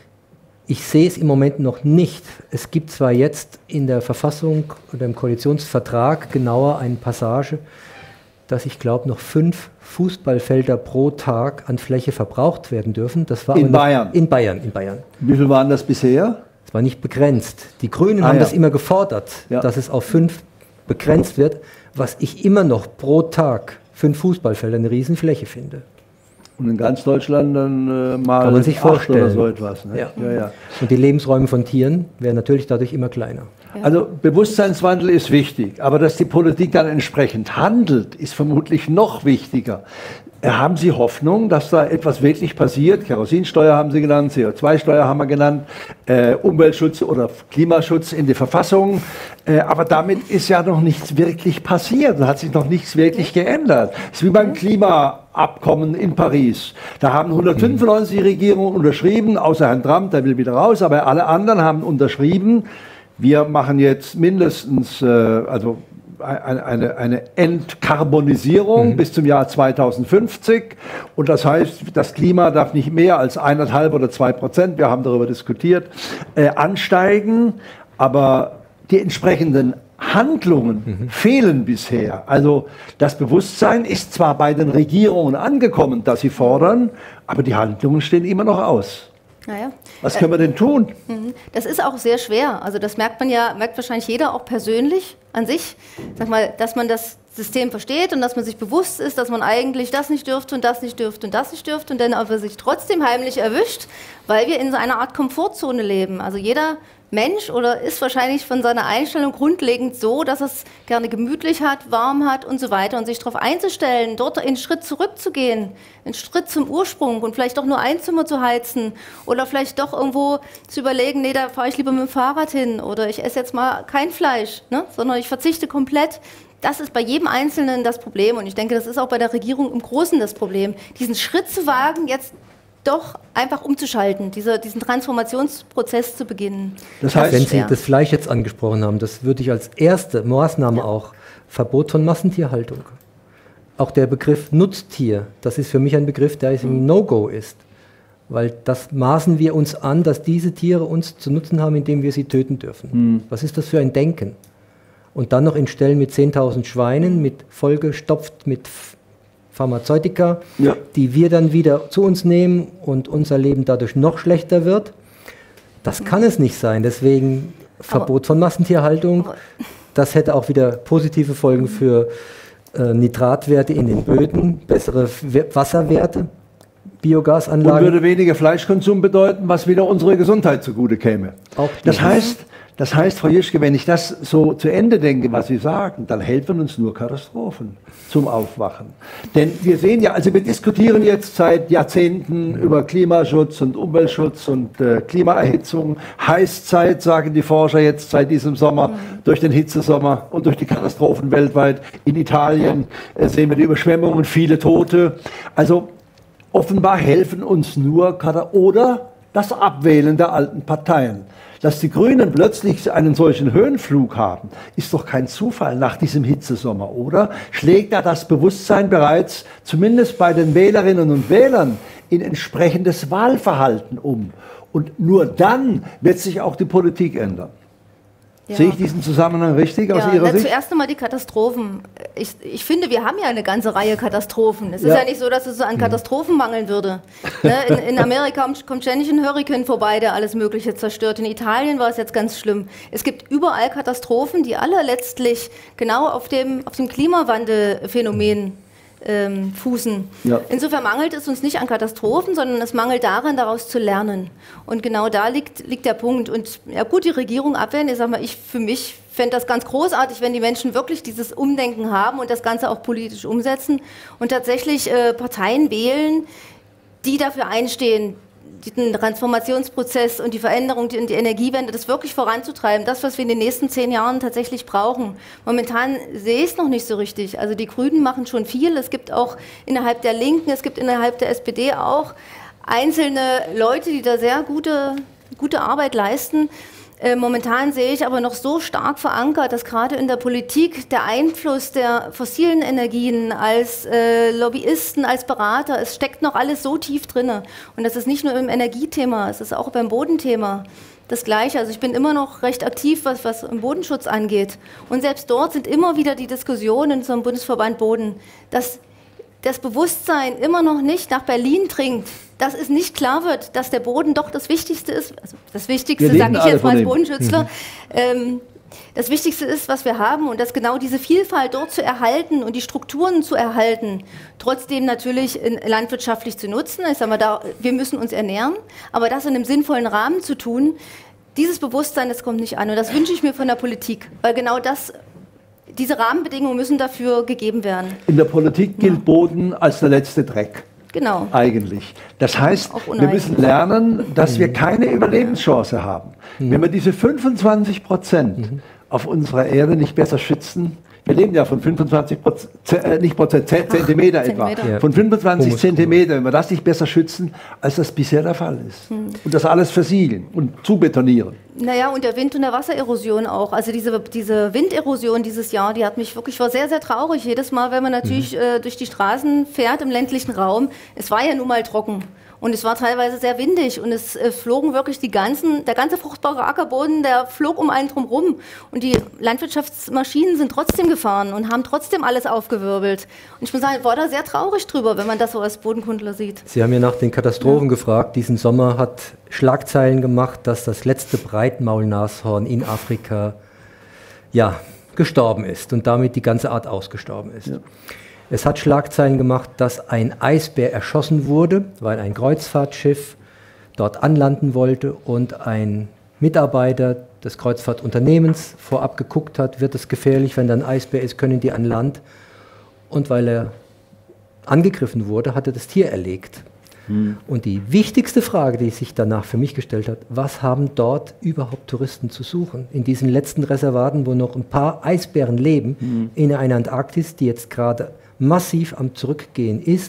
Ich sehe es im Moment noch nicht. Es gibt zwar jetzt in der Verfassung oder im Koalitionsvertrag genauer eine Passage, dass ich glaube, noch fünf Fußballfelder pro Tag an Fläche verbraucht werden dürfen. Das war in Bayern? In Bayern, in Bayern. Wie viel waren das bisher? Es war nicht begrenzt. Die Grünen ah, haben ja. das immer gefordert, ja. dass es auf fünf begrenzt wird, was ich immer noch pro Tag fünf Fußballfelder eine Riesenfläche finde. Und in ganz Deutschland dann äh, mal kann man sich vorstellen. Oder so etwas. Ne? Ja. Ja, ja. Und die Lebensräume von Tieren werden natürlich dadurch immer kleiner. Ja. Also Bewusstseinswandel ist wichtig, aber dass die Politik dann entsprechend handelt, ist vermutlich noch wichtiger. Haben Sie Hoffnung, dass da etwas wirklich passiert? Kerosinsteuer haben Sie genannt, C O zwei Steuer haben wir genannt, äh, Umweltschutz oder Klimaschutz in die Verfassung. Äh, aber damit ist ja noch nichts wirklich passiert. Da hat sich noch nichts wirklich geändert. Es ist wie beim Klimaabkommen in Paris. Da haben hundertfünfundneunzig Regierungen unterschrieben, außer Herrn Trump, der will wieder raus, aber alle anderen haben unterschrieben. Wir machen jetzt mindestens, äh, also Eine, eine, eine Entkarbonisierung mhm. bis zum Jahr zweitausendfünfzig. Und das heißt, das Klima darf nicht mehr als eineinhalb oder zwei Prozent, wir haben darüber diskutiert, äh, ansteigen. Aber die entsprechenden Handlungen mhm. fehlen bisher. Also das Bewusstsein ist zwar bei den Regierungen angekommen, dass sie fordern, aber die Handlungen stehen immer noch aus. Naja. Was können wir denn tun? Das ist auch sehr schwer. Also das merkt man ja, merkt wahrscheinlich jeder auch persönlich an sich. Sag mal, dass man das System versteht und dass man sich bewusst ist, dass man eigentlich das nicht dürfte und das nicht dürfte und das nicht dürfte und dann aber sich trotzdem heimlich erwischt, weil wir in so einer Art Komfortzone leben. Also jeder Mensch oder ist wahrscheinlich von seiner Einstellung grundlegend so, dass es gerne gemütlich hat, warm hat und so weiter und sich darauf einzustellen, dort einen Schritt zurückzugehen, einen Schritt zum Ursprung und vielleicht doch nur ein Zimmer zu heizen oder vielleicht doch irgendwo zu überlegen, nee, da fahre ich lieber mit dem Fahrrad hin oder ich esse jetzt mal kein Fleisch, ne, sondern ich verzichte komplett. Das ist bei jedem Einzelnen das Problem und ich denke, das ist auch bei der Regierung im Großen das Problem, diesen Schritt zu wagen, jetzt doch einfach umzuschalten, diese, diesen Transformationsprozess zu beginnen. Das heißt, wenn Sie das Fleisch jetzt angesprochen haben, das würde ich als erste Maßnahme ja. auch Verbot von Massentierhaltung. Auch der Begriff Nutztier, das ist für mich ein Begriff, der ein mhm. No-Go ist. Weil das maßen wir uns an, dass diese Tiere uns zu nutzen haben, indem wir sie töten dürfen. Mhm. Was ist das für ein Denken? Und dann noch in Ställen mit zehntausend Schweinen, mit vollgestopft mit Pharmazeutika, ja. die wir dann wieder zu uns nehmen und unser Leben dadurch noch schlechter wird. Das kann es nicht sein. Deswegen Verbot aber, von Massentierhaltung. Das hätte auch wieder positive Folgen für äh, Nitratwerte in den Böden, bessere Wasserwerte, Biogasanlagen. Und würde weniger Fleischkonsum bedeuten, was wieder unsere Gesundheit zugute käme. Auch das heißt, Das heißt, Frau Jischke, wenn ich das so zu Ende denke, was Sie sagen, dann helfen uns nur Katastrophen zum Aufwachen. Denn wir sehen ja, also wir diskutieren jetzt seit Jahrzehnten über Klimaschutz und Umweltschutz und äh, Klimaerhitzung. Heißzeit, sagen die Forscher jetzt seit diesem Sommer, durch den Hitzesommer und durch die Katastrophen weltweit. In Italien äh, sehen wir die Überschwemmungen, viele Tote. Also offenbar helfen uns nur Katastrophen oder das Abwählen der alten Parteien. Dass die Grünen plötzlich einen solchen Höhenflug haben, ist doch kein Zufall nach diesem Hitzesommer, oder? Schlägt da das Bewusstsein bereits, zumindest bei den Wählerinnen und Wählern, in entsprechendes Wahlverhalten um? Und nur dann wird sich auch die Politik ändern. Ja. Sehe ich diesen Zusammenhang richtig aus ja, Ihrer na, Sicht? Zuerst einmal die Katastrophen. ich, ich finde, wir haben ja eine ganze Reihe Katastrophen. Es ja. ist ja nicht so, dass es an Katastrophen mangeln würde. Ne? In, in Amerika kommt ständig ein Hurrikan vorbei, der alles Mögliche zerstört. In Italien war es jetzt ganz schlimm. Es gibt überall Katastrophen, die alle letztlich genau auf dem, auf dem Klimawandelphänomen ähm, fußen. Ja. Insofern mangelt es uns nicht an Katastrophen, sondern es mangelt daran, daraus zu lernen. Und genau da liegt, liegt der Punkt. Und ja gut, die Regierung abwehren, ich sag mal, ich für mich fände das ganz großartig, wenn die Menschen wirklich dieses Umdenken haben und das Ganze auch politisch umsetzen und tatsächlich äh, Parteien wählen, die dafür einstehen, den Transformationsprozess und die Veränderung und die Energiewende, das wirklich voranzutreiben, das, was wir in den nächsten zehn Jahren tatsächlich brauchen. Momentan sehe ich es noch nicht so richtig. Also die Grünen machen schon viel. Es gibt auch innerhalb der Linken, es gibt innerhalb der S P D auch einzelne Leute, die da sehr gute, gute Arbeit leisten. Äh, momentan sehe ich aber noch so stark verankert, dass gerade in der Politik der Einfluss der fossilen Energien als äh, Lobbyisten, als Berater, es steckt noch alles so tief drin. Und das ist nicht nur im Energiethema, es ist auch beim Bodenthema das Gleiche. Also ich bin immer noch recht aktiv, was, was im Bodenschutz angeht. Und selbst dort sind immer wieder die Diskussionen zum Bundesverband Boden, dass das Bewusstsein immer noch nicht nach Berlin dringt, dass es nicht klar wird, dass der Boden doch das Wichtigste ist. Also das Wichtigste, sage ich jetzt mal als Bodenschützler, mhm. ähm, das Wichtigste ist, was wir haben und dass genau diese Vielfalt dort zu erhalten und die Strukturen zu erhalten, trotzdem natürlich in, landwirtschaftlich zu nutzen. Ich sage mal, da, wir müssen uns ernähren, aber das in einem sinnvollen Rahmen zu tun, dieses Bewusstsein, das kommt nicht an. Und das wünsche ich mir von der Politik, weil genau das... Diese Rahmenbedingungen müssen dafür gegeben werden. In der Politik gilt ja. Boden als der letzte Dreck. Genau. Eigentlich. Das heißt, wir müssen lernen, dass wir keine Überlebenschance haben. Mhm. Wenn wir diese fünfundzwanzig Prozent mhm. auf unserer Erde nicht besser schützen, wir leben ja von fünfundzwanzig Prozent, äh, nicht Prozent, Zentimeter Ach, etwa, Zentimeter. von fünfundzwanzig ja. Zentimeter, wenn wir das nicht besser schützen, als das bisher der Fall ist. Mhm. Und das alles versiegeln und zubetonieren. Naja, und der Wind- und der Wassererosion auch. Also diese, diese Winderosion dieses Jahr, die hat mich wirklich, ich war sehr, sehr traurig. Jedes Mal, wenn man natürlich mhm. äh, durch die Straßen fährt im ländlichen Raum, es war ja nun mal trocken. Und es war teilweise sehr windig und es äh, flogen wirklich die ganzen, der ganze fruchtbare Ackerboden, der flog um einen drum rum. Und die Landwirtschaftsmaschinen sind trotzdem gefahren und haben trotzdem alles aufgewirbelt. Und ich muss sagen, ich war da sehr traurig drüber, wenn man das so als Bodenkundler sieht. Sie haben ja nach den Katastrophen ja. gefragt. Diesen Sommer hat Schlagzeilen gemacht, dass das letzte Breitmaulnashorn in Afrika ja, gestorben ist und damit die ganze Art ausgestorben ist. Ja. Es hat Schlagzeilen gemacht, dass ein Eisbär erschossen wurde, weil ein Kreuzfahrtschiff dort anlanden wollte und ein Mitarbeiter des Kreuzfahrtunternehmens vorab geguckt hat, wird es gefährlich, wenn da ein Eisbär ist, können die an Land. Und weil er angegriffen wurde, hat er das Tier erlegt. Hm. Und die wichtigste Frage, die sich danach für mich gestellt hat, was haben dort überhaupt Touristen zu suchen? In diesen letzten Reservaten, wo noch ein paar Eisbären leben, hm. in einer Antarktis, die jetzt gerade massiv am Zurückgehen ist,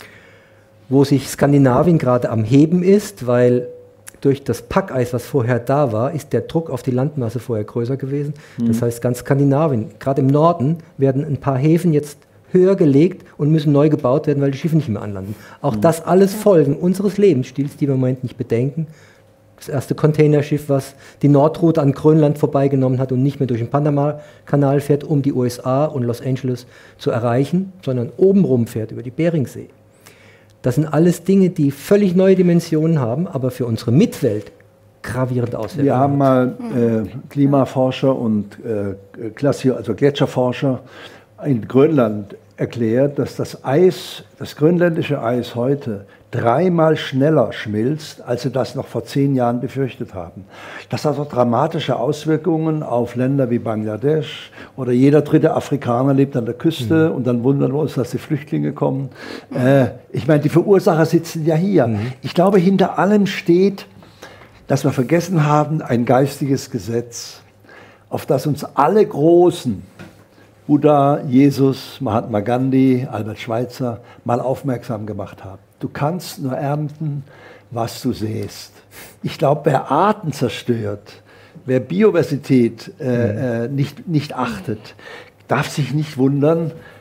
wo sich Skandinavien gerade am Heben ist, weil durch das Packeis, was vorher da war, ist der Druck auf die Landmasse vorher größer gewesen. Mhm. Das heißt, ganz Skandinavien, gerade im Norden, werden ein paar Häfen jetzt höher gelegt und müssen neu gebaut werden, weil die Schiffe nicht mehr anlanden. Auch mhm. das alles Folgen unseres Lebensstils, die wir im Moment nicht bedenken. Das erste Containerschiff, was die Nordroute an Grönland vorbeigenommen hat und nicht mehr durch den Panama-Kanal fährt, um die U S A und Los Angeles zu erreichen, sondern obenrum fährt über die Beringsee. Das sind alles Dinge, die völlig neue Dimensionen haben, aber für unsere Mitwelt gravierende Auswirkungen. Wir haben mal äh, Klimaforscher und äh, Glacier, also Gletscherforscher in Grönland erklärt, dass das Eis, das grönländische Eis heute dreimal schneller schmilzt, als sie das noch vor zehn Jahren befürchtet haben. Das hat auch dramatische Auswirkungen auf Länder wie Bangladesch oder jeder dritte Afrikaner lebt an der Küste mhm. und dann wundern wir uns, dass die Flüchtlinge kommen. Äh, ich meine, die Verursacher sitzen ja hier. Mhm. Ich glaube, hinter allem steht, dass wir vergessen haben, ein geistiges Gesetz, auf das uns alle Großen, Buddha, Jesus, Mahatma Gandhi, Albert Schweitzer, mal aufmerksam gemacht haben. Du kannst nur ernten, was du säst. Ich glaube, wer Arten zerstört, wer Biodiversität äh, äh, nicht, nicht achtet, darf sich nicht wundern,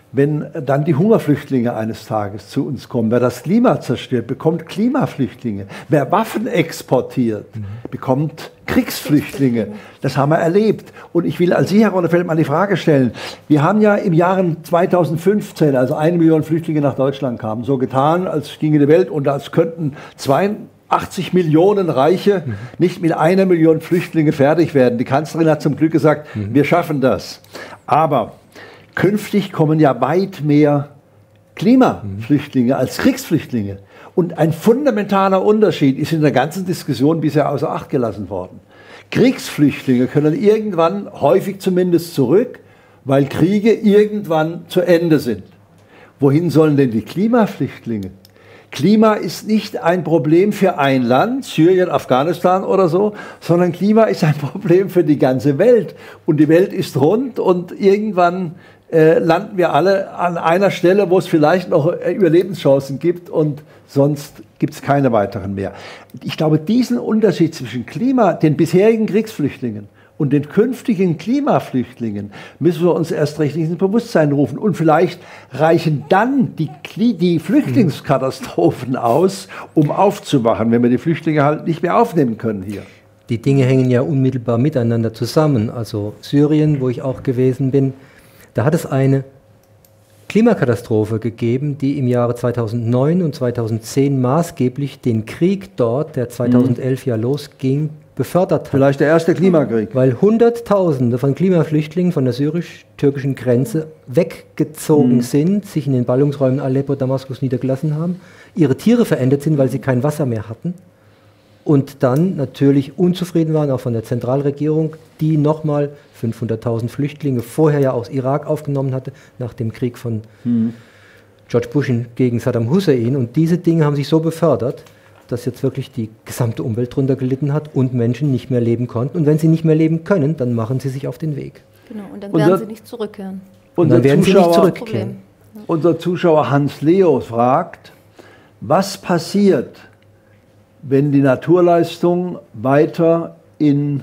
wenn dann die Hungerflüchtlinge eines Tages zu uns kommen. Wer das Klima zerstört, bekommt Klimaflüchtlinge. Wer Waffen exportiert, mhm. bekommt Kriegsflüchtlinge. Das haben wir erlebt. Und ich will als Sie, Herr Ronnefeld, mal die Frage stellen. Wir haben ja im Jahre zweitausendfünfzehn, also eine Million Flüchtlinge nach Deutschland kamen, so getan, als ginge die Welt unter, als könnten zweiundachtzig Millionen Reiche mhm. nicht mit einer Million Flüchtlinge fertig werden. Die Kanzlerin hat zum Glück gesagt, mhm. wir schaffen das. Aber künftig kommen ja weit mehr Klimaflüchtlinge mhm. als Kriegsflüchtlinge. Und ein fundamentaler Unterschied ist in der ganzen Diskussion bisher außer Acht gelassen worden. Kriegsflüchtlinge können irgendwann, häufig zumindest, zurück, weil Kriege irgendwann zu Ende sind. Wohin sollen denn die Klimaflüchtlinge? Klima ist nicht ein Problem für ein Land, Syrien, Afghanistan oder so, sondern Klima ist ein Problem für die ganze Welt. Und die Welt ist rund und irgendwann äh, landen wir alle an einer Stelle, wo es vielleicht noch Überlebenschancen gibt und sonst gibt es keine weiteren mehr. Ich glaube, diesen Unterschied zwischen Klima, den bisherigen Kriegsflüchtlingen und den künftigen Klimaflüchtlingen müssen wir uns erst recht ins Bewusstsein rufen. Und vielleicht reichen dann die, die Flüchtlingskatastrophen aus, um aufzuwachen, wenn wir die Flüchtlinge halt nicht mehr aufnehmen können hier. Die Dinge hängen ja unmittelbar miteinander zusammen. Also Syrien, wo ich auch gewesen bin, da hat es eine Klimakatastrophe gegeben, die im Jahre zweitausendneun und zweitausendzehn maßgeblich den Krieg dort, der zweitausendelf ja losging, befördert hat. Vielleicht der erste Klimakrieg. Weil Hunderttausende von Klimaflüchtlingen von der syrisch-türkischen Grenze weggezogen mhm. sind, sich in den Ballungsräumen Aleppo, Damaskus niedergelassen haben, ihre Tiere verendet sind, weil sie kein Wasser mehr hatten und dann natürlich unzufrieden waren, auch von der Zentralregierung, die nochmal fünfhunderttausend Flüchtlinge vorher ja aus Irak aufgenommen hatte, nach dem Krieg von mhm. George Bush gegen Saddam Hussein. Und diese Dinge haben sich so befördert, dass jetzt wirklich die gesamte Umwelt drunter gelitten hat und Menschen nicht mehr leben konnten. Und wenn sie nicht mehr leben können, dann machen sie sich auf den Weg. Genau, und dann werden unser, sie nicht zurückkehren. Und dann werden Zuschauer, sie nicht zurückkehren. Unser Zuschauer Hans Leo fragt, was passiert, wenn die Naturleistung weiter in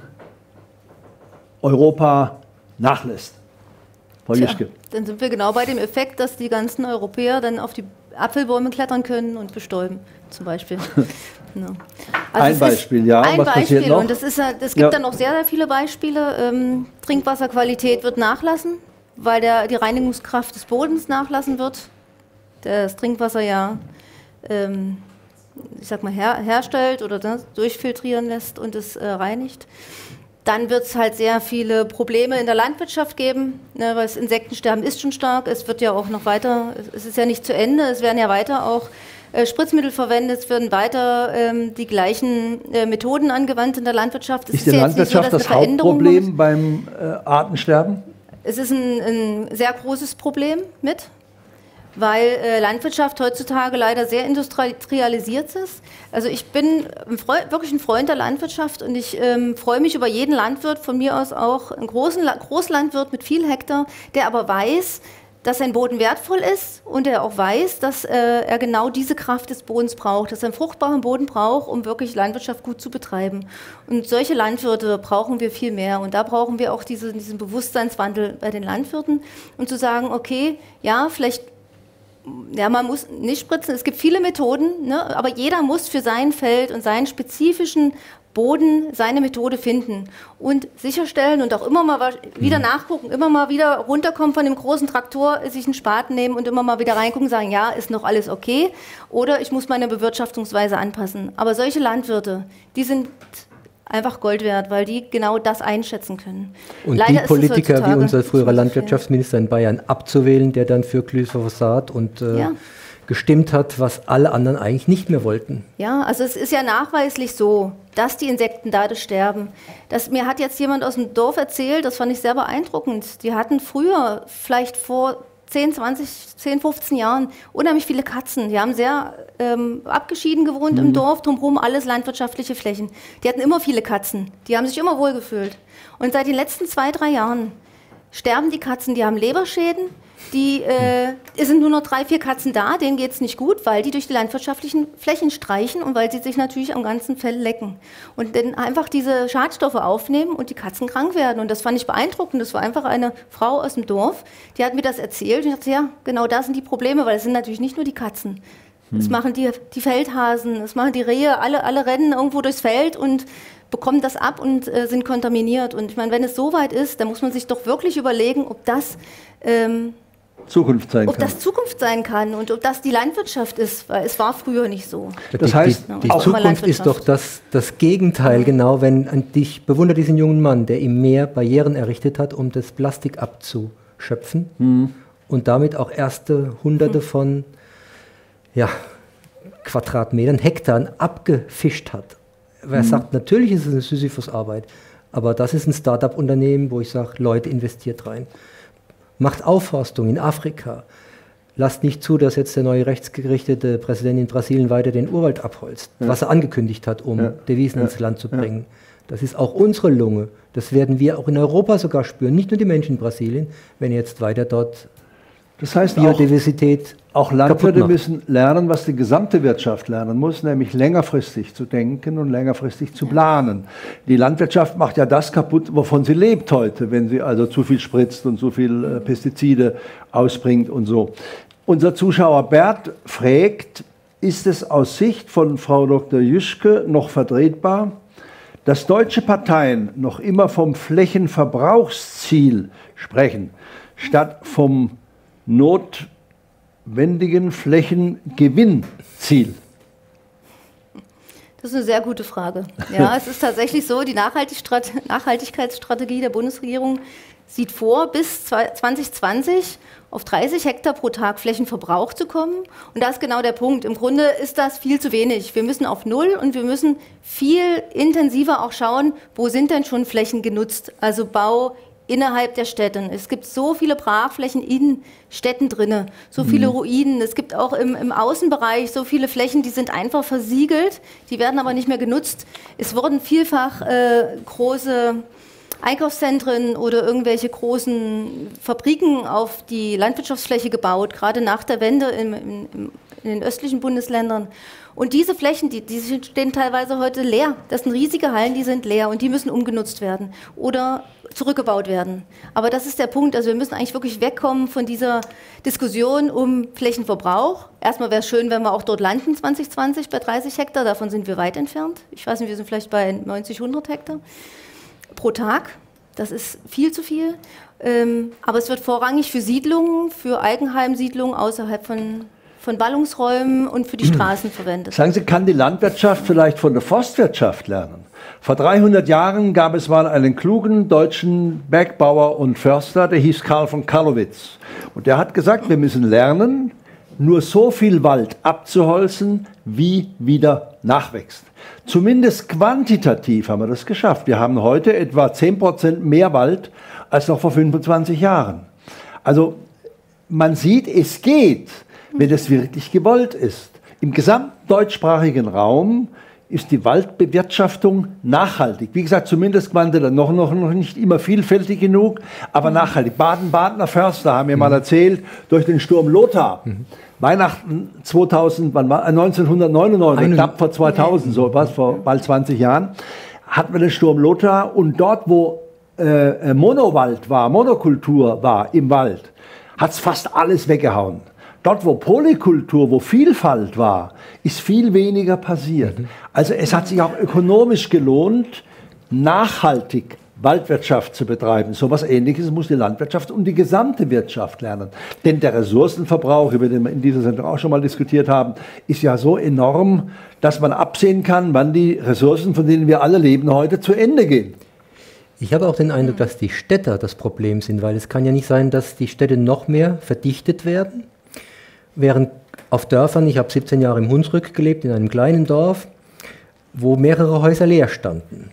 Europa nachlässt? Frau Tja, Jischke. Dann sind wir genau bei dem Effekt, dass die ganzen Europäer dann auf die Apfelbäume klettern können und bestäuben, zum Beispiel. Ja. Also ein Beispiel, ja. Ein Was Beispiel, passiert noch? Und es gibt ja. dann noch sehr, sehr viele Beispiele. Ähm, Trinkwasserqualität wird nachlassen, weil der, die Reinigungskraft des Bodens nachlassen wird. Das Trinkwasser ja, ähm, ich sag mal, her, herstellt oder das durchfiltrieren lässt und es äh, reinigt. Dann wird es halt sehr viele Probleme in der Landwirtschaft geben, ne, weil das Insektensterben ist schon stark. Es wird ja auch noch weiter, es ist ja nicht zu Ende, es werden ja weiter auch äh, Spritzmittel verwendet, es werden weiter ähm, die gleichen äh, Methoden angewandt in der Landwirtschaft. Es ist, ist die Landwirtschaft so, das Hauptproblem beim äh, Artensterben? Es ist ein, ein sehr großes Problem mit, weil äh, Landwirtschaft heutzutage leider sehr industrialisiert ist. Also ich bin ein Freund, wirklich ein Freund der Landwirtschaft und ich ähm, freue mich über jeden Landwirt, von mir aus auch einen großen La- Großlandwirt mit viel Hektar, der aber weiß, dass sein Boden wertvoll ist und der auch weiß, dass äh, er genau diese Kraft des Bodens braucht, dass er einen fruchtbaren Boden braucht, um wirklich Landwirtschaft gut zu betreiben. Und solche Landwirte brauchen wir viel mehr. Und da brauchen wir auch diese, diesen Bewusstseinswandel bei den Landwirten, um zu sagen, okay, ja, vielleicht ja, man muss nicht spritzen, es gibt viele Methoden, ne, aber jeder muss für sein Feld und seinen spezifischen Boden seine Methode finden und sicherstellen und auch immer mal wieder nachgucken, immer mal wieder runterkommen von dem großen Traktor, sich einen Spaten nehmen und immer mal wieder reingucken, sagen, ja, ist noch alles okay oder ich muss meine Bewirtschaftungsweise anpassen. Aber solche Landwirte, die sind einfach Gold wert, weil die genau das einschätzen können. Und Leider die Politiker wie unser früherer Landwirtschaftsminister in Bayern abzuwählen, der dann für Glyphosat und äh, ja. gestimmt hat, was alle anderen eigentlich nicht mehr wollten. Ja, also es ist ja nachweislich so, dass die Insekten dadurch sterben. Das, mir hat jetzt jemand aus dem Dorf erzählt, das fand ich sehr beeindruckend. Die hatten früher, vielleicht vor zehn, zwanzig, zehn, fünfzehn Jahren, unheimlich viele Katzen. Die haben sehr ähm, abgeschieden gewohnt mhm. im Dorf, drumherum alles landwirtschaftliche Flächen. Die hatten immer viele Katzen. Die haben sich immer wohlgefühlt. Und seit den letzten zwei, drei Jahren sterben die Katzen. Die haben Leberschäden, Die, äh, es sind nur noch drei, vier Katzen da, denen geht es nicht gut, weil die durch die landwirtschaftlichen Flächen streichen und weil sie sich natürlich am ganzen Fell lecken. Und dann einfach diese Schadstoffe aufnehmen und die Katzen krank werden. Und das fand ich beeindruckend. Das war einfach eine Frau aus dem Dorf, die hat mir das erzählt. Und ich dachte, ja, genau da sind die Probleme, weil es sind natürlich nicht nur die Katzen. Das machen die, die Feldhasen, das machen die Rehe, alle, alle rennen irgendwo durchs Feld und bekommen das ab und äh, sind kontaminiert. Und ich meine, wenn es so weit ist, dann muss man sich doch wirklich überlegen, ob das... Ähm, Zukunft sein ob kann. das Zukunft sein kann und ob das die Landwirtschaft ist, weil es war früher nicht so. Das die, heißt, die, die Zukunft ist doch das, das Gegenteil, ja. genau, wenn an dich bewundert diesen jungen Mann, der im Meer Barrieren errichtet hat, um das Plastik abzuschöpfen mhm. und damit auch erste Hunderte mhm. von ja, Quadratmetern, Hektaren abgefischt hat. Wer mhm. sagt, natürlich ist es eine Sisyphus-Arbeit, aber das ist ein Start-up-Unternehmen, wo ich sage, Leute, investiert rein. Macht Aufforstung in Afrika. Lasst nicht zu, dass jetzt der neue rechtsgerichtete Präsident in Brasilien weiter den Urwald abholzt, ja. was er angekündigt hat, um ja. Devisen ja. ins Land zu bringen. Ja. Das ist auch unsere Lunge. Das werden wir auch in Europa sogar spüren, nicht nur die Menschen in Brasilien, wenn jetzt weiter dort das heißt Biodiversität auch, auch Landwirte müssen lernen, was die gesamte Wirtschaft lernen muss, nämlich längerfristig zu denken und längerfristig zu planen. Die Landwirtschaft macht ja das kaputt, wovon sie lebt heute, wenn sie also zu viel spritzt und zu viel äh, Pestizide ausbringt und so. Unser Zuschauer Bert fragt, ist es aus Sicht von Frau Doktor Jüschke noch vertretbar, dass deutsche Parteien noch immer vom Flächenverbrauchsziel sprechen, statt vom notwendigen Flächengewinnziel? Das ist eine sehr gute Frage. Ja, es ist tatsächlich so, die Nachhaltigkeitsstrategie der Bundesregierung sieht vor, bis zwanzig zwanzig auf dreißig Hektar pro Tag Flächenverbrauch zu kommen. Und da ist genau der Punkt. Im Grunde ist das viel zu wenig. Wir müssen auf Null und wir müssen viel intensiver auch schauen, wo sind denn schon Flächen genutzt? Also Bau innerhalb der Städte. Es gibt so viele Brachflächen in Städten drinne, so viele mhm. Ruinen. Es gibt auch im, im Außenbereich so viele Flächen, die sind einfach versiegelt, die werden aber nicht mehr genutzt. Es wurden vielfach äh, große Einkaufszentren oder irgendwelche großen Fabriken auf die Landwirtschaftsfläche gebaut, gerade nach der Wende in, in, in den östlichen Bundesländern. Und diese Flächen, die, die stehen teilweise heute leer. Das sind riesige Hallen, die sind leer und die müssen umgenutzt werden oder zurückgebaut werden. Aber das ist der Punkt. Also wir müssen eigentlich wirklich wegkommen von dieser Diskussion um Flächenverbrauch. Erstmal wäre es schön, wenn wir auch dort landen zwanzig zwanzig bei dreißig Hektar. Davon sind wir weit entfernt. Ich weiß nicht, wir sind vielleicht bei neunzig, hundert Hektar pro Tag. Das ist viel zu viel. Ähm, aber es wird vorrangig für Siedlungen, für Eigenheimsiedlungen außerhalb von von Ballungsräumen und für die Straßen verwendet. Sagen Sie, kann die Landwirtschaft vielleicht von der Forstwirtschaft lernen? Vor dreihundert Jahren gab es mal einen klugen deutschen Bergbauer und Förster, der hieß Karl von Carlowitz. Und der hat gesagt, wir müssen lernen, nur so viel Wald abzuholzen, wie wieder nachwächst. Zumindest quantitativ haben wir das geschafft. Wir haben heute etwa zehn Prozent mehr Wald als noch vor fünfundzwanzig Jahren. Also man sieht, es geht, wenn es wirklich gewollt ist. Im gesamten deutschsprachigen Raum ist die Waldbewirtschaftung nachhaltig. Wie gesagt, zumindest quantitativ, noch, noch, noch nicht immer vielfältig genug, aber mhm. nachhaltig. Baden-Badener Förster haben mir mhm. mal erzählt, durch den Sturm Lothar, mhm. Weihnachten zweitausend, wann war, neunzehnhundertneunundneunzig, knapp vor zweitausend, so was, vor bald zwanzig Jahren, hatten wir den Sturm Lothar und dort, wo äh, Monowald war, Monokultur war im Wald, hat es fast alles weggehauen. Dort, wo Polykultur, wo Vielfalt war, ist viel weniger passiert. Mhm. Also es hat sich auch ökonomisch gelohnt, nachhaltig Waldwirtschaft zu betreiben. So etwas Ähnliches muss die Landwirtschaft und die gesamte Wirtschaft lernen. Denn der Ressourcenverbrauch, über den wir in dieser Sendung auch schon mal diskutiert haben, ist ja so enorm, dass man absehen kann, wann die Ressourcen, von denen wir alle leben, heute zu Ende gehen. Ich habe auch den Eindruck, dass die Städter das Problem sind, weil es kann ja nicht sein, dass die Städte noch mehr verdichtet werden. Während auf Dörfern, ich habe siebzehn Jahre im Hunsrück gelebt, in einem kleinen Dorf, wo mehrere Häuser leer standen.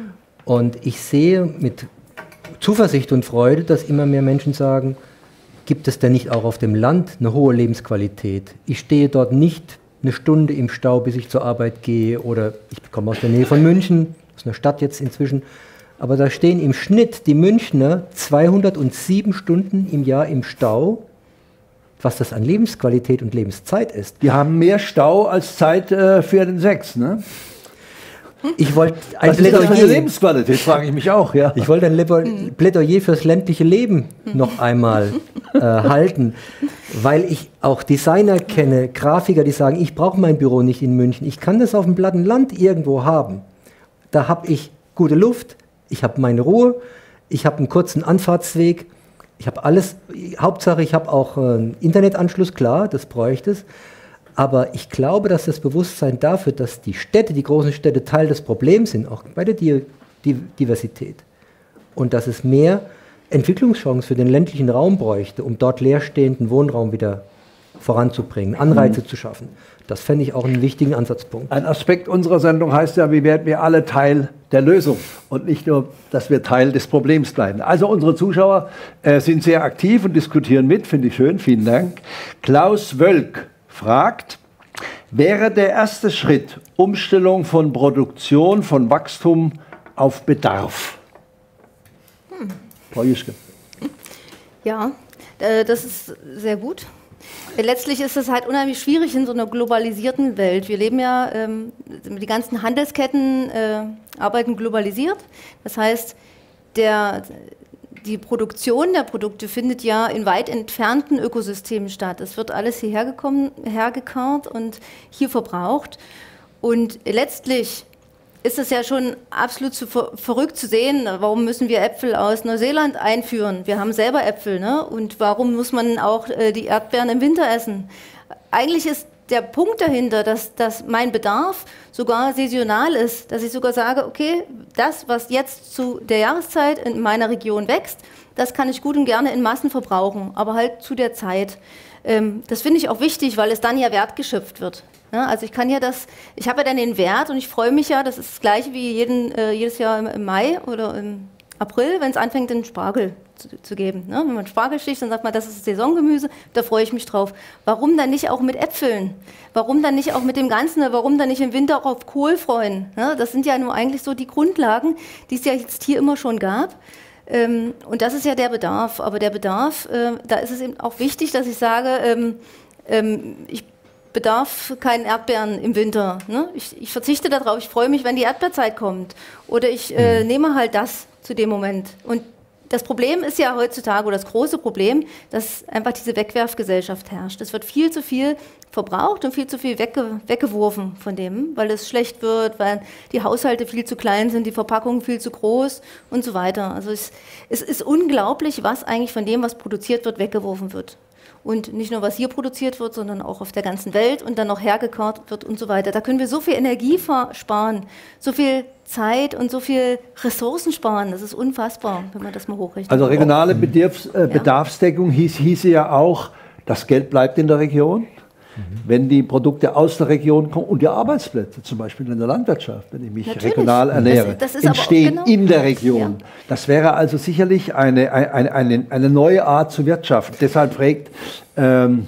Und ich sehe mit Zuversicht und Freude, dass immer mehr Menschen sagen, gibt es denn nicht auch auf dem Land eine hohe Lebensqualität? Ich stehe dort nicht eine Stunde im Stau, bis ich zur Arbeit gehe, oder ich komme aus der Nähe von München, aus einer Stadt jetzt inzwischen, aber da stehen im Schnitt die Münchner zweihundertsieben Stunden im Jahr im Stau, was das an Lebensqualität und Lebenszeit ist. Die haben mehr Stau als Zeit äh, für den Sex, ne? Ich wollte ein Was ist das für eine Plädoyer, Lebensqualität, frage ich mich auch, ja. ich wollte ein Lepo- Plädoyer fürs ländliche Leben noch einmal äh, halten, weil ich auch Designer kenne, Grafiker, die sagen, ich brauche mein Büro nicht in München, ich kann das auf dem platten Land irgendwo haben. Da habe ich gute Luft, ich habe meine Ruhe, ich habe einen kurzen Anfahrtsweg, ich habe alles, Hauptsache ich habe auch einen Internetanschluss, klar, das bräuchte es. Aber ich glaube, dass das Bewusstsein dafür, dass die Städte, die großen Städte Teil des Problems sind, auch bei der Di Di Diversität, und dass es mehr Entwicklungschancen für den ländlichen Raum bräuchte, um dort leerstehenden Wohnraum wieder voranzubringen, Anreize mhm. zu schaffen. Das fände ich auch einen wichtigen Ansatzpunkt. Ein Aspekt unserer Sendung heißt ja, wie werden wir alle Teil der Lösung und nicht nur, dass wir Teil des Problems bleiben. Also unsere Zuschauer äh, sind sehr aktiv und diskutieren mit, finde ich schön, vielen Dank. Klaus Wölk fragt, wäre der erste Schritt Umstellung von Produktion, von Wachstum auf Bedarf? Hm. Frau Jischke. Ja, äh, das ist sehr gut. Letztlich ist es halt unheimlich schwierig in so einer globalisierten Welt. Wir leben ja, ähm, die ganzen Handelsketten äh, arbeiten globalisiert. Das heißt, der, die Produktion der Produkte findet ja in weit entfernten Ökosystemen statt. Es wird alles hierher gekommen, hergekarrt und hier verbraucht. Und letztlich ist es ja schon absolut zu ver verrückt zu sehen, warum müssen wir Äpfel aus Neuseeland einführen? Wir haben selber Äpfel, ne? Und warum muss man auch äh, die Erdbeeren im Winter essen? Eigentlich ist der Punkt dahinter, dass, dass mein Bedarf sogar saisonal ist, dass ich sogar sage, okay, das, was jetzt zu der Jahreszeit in meiner Region wächst, das kann ich gut und gerne in Massen verbrauchen, aber halt zu der Zeit. Ähm, das finde ich auch wichtig, weil es dann ja wertgeschöpft wird. Ja, also ich kann ja das, ich habe ja dann den Wert und ich freue mich ja, das ist das Gleiche wie jeden, äh, jedes Jahr im, im Mai oder im April, wenn es anfängt, den Spargel zu, zu geben. Ne? Wenn man Spargel sticht, dann sagt man, das ist Saisongemüse, da freue ich mich drauf. Warum dann nicht auch mit Äpfeln? Warum dann nicht auch mit dem Ganzen? Warum dann nicht im Winter auch auf Kohl freuen? Ne? Das sind ja nur eigentlich so die Grundlagen, die es ja jetzt hier immer schon gab. Ähm, und das ist ja der Bedarf. Aber der Bedarf, äh, da ist es eben auch wichtig, dass ich sage, ähm, ähm, ich bedarf keinen Erdbeeren im Winter. Ne? Ich, ich verzichte darauf, ich freue mich, wenn die Erdbeerzeit kommt. Oder ich äh, nehme halt das zu dem Moment. Und das Problem ist ja heutzutage, oder das große Problem, dass einfach diese Wegwerfgesellschaft herrscht. Es wird viel zu viel verbraucht und viel zu viel wegge weggeworfen von dem, weil es schlecht wird, weil die Haushalte viel zu klein sind, die Verpackungen viel zu groß und so weiter. Also es, es ist unglaublich, was eigentlich von dem, was produziert wird, weggeworfen wird. Und nicht nur, was hier produziert wird, sondern auch auf der ganzen Welt und dann noch hergekarrt wird und so weiter. Da können wir so viel Energie sparen, so viel Zeit und so viel Ressourcen sparen. Das ist unfassbar, wenn man das mal hochrechnet. Also regionale Bedarfs äh, Bedarfsdeckung hieß, hieße ja auch, das Geld bleibt in der Region. Mhm. Wenn die Produkte aus der Region kommen und die Arbeitsplätze, zum Beispiel in der Landwirtschaft, wenn ich mich Natürlich. regional ernähre, das, das entstehen genau in der Region. Ja. Das wäre also sicherlich eine, eine, eine, eine neue Art zu wirtschaften. Deshalb fragt ähm,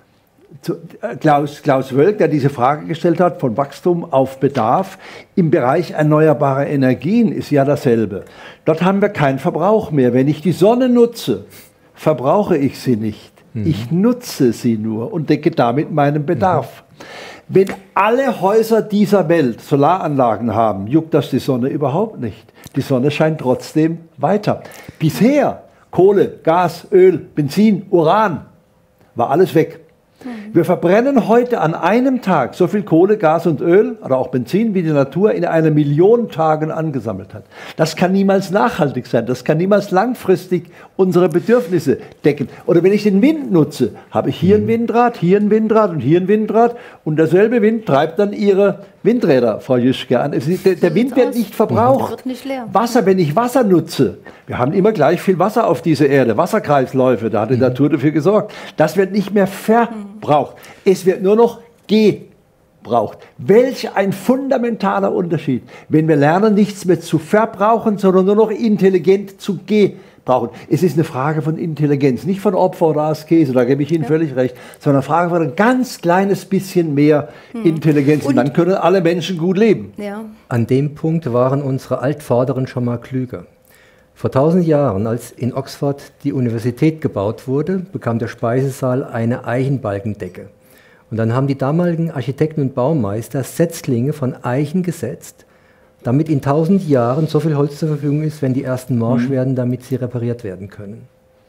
zu, äh, Klaus, Klaus Wölk, der diese Frage gestellt hat, von Wachstum auf Bedarf, im Bereich erneuerbarer Energien ist ja dasselbe. Dort haben wir keinen Verbrauch mehr. Wenn ich die Sonne nutze, verbrauche ich sie nicht. Ich nutze sie nur und decke damit meinen Bedarf. Mhm. Wenn alle Häuser dieser Welt Solaranlagen haben, juckt das die Sonne überhaupt nicht. Die Sonne scheint trotzdem weiter. Bisher Kohle, Gas, Öl, Benzin, Uran, war alles weg. Mhm. Wir verbrennen heute an einem Tag so viel Kohle, Gas und Öl oder auch Benzin, wie die Natur in einer Million Tagen angesammelt hat. Das kann niemals nachhaltig sein. Das kann niemals langfristig unsere Bedürfnisse decken. Oder wenn ich den Wind nutze, habe ich hier ein Windrad, hier ein Windrad und hier ein Windrad und derselbe Wind treibt dann Ihre Windräder, Frau Jischke, an. Es ist, der, der Wind wird nicht verbraucht. Wird nicht leer. Wasser, wenn ich Wasser nutze, wir haben immer gleich viel Wasser auf dieser Erde, Wasserkreisläufe, da hat die mhm. Natur dafür gesorgt. Das wird nicht mehr verbraucht. Es wird nur noch gebraucht. Welch ein fundamentaler Unterschied, wenn wir lernen, nichts mehr zu verbrauchen, sondern nur noch intelligent zu gebrauchen. Es ist eine Frage von Intelligenz, nicht von Opfer oder Askese, da gebe ich Ihnen ja. völlig recht, sondern eine Frage von ein ganz kleines bisschen mehr hm. Intelligenz. Und, und dann können alle Menschen gut leben. Ja. An dem Punkt waren unsere Altvorderen schon mal klüger. Vor tausend Jahren, als in Oxford die Universität gebaut wurde, bekam der Speisesaal eine Eichenbalkendecke. Und dann haben die damaligen Architekten und Baumeister Setzlinge von Eichen gesetzt, damit in tausend Jahren so viel Holz zur Verfügung ist, wenn die ersten morsch mhm. werden, damit sie repariert werden können.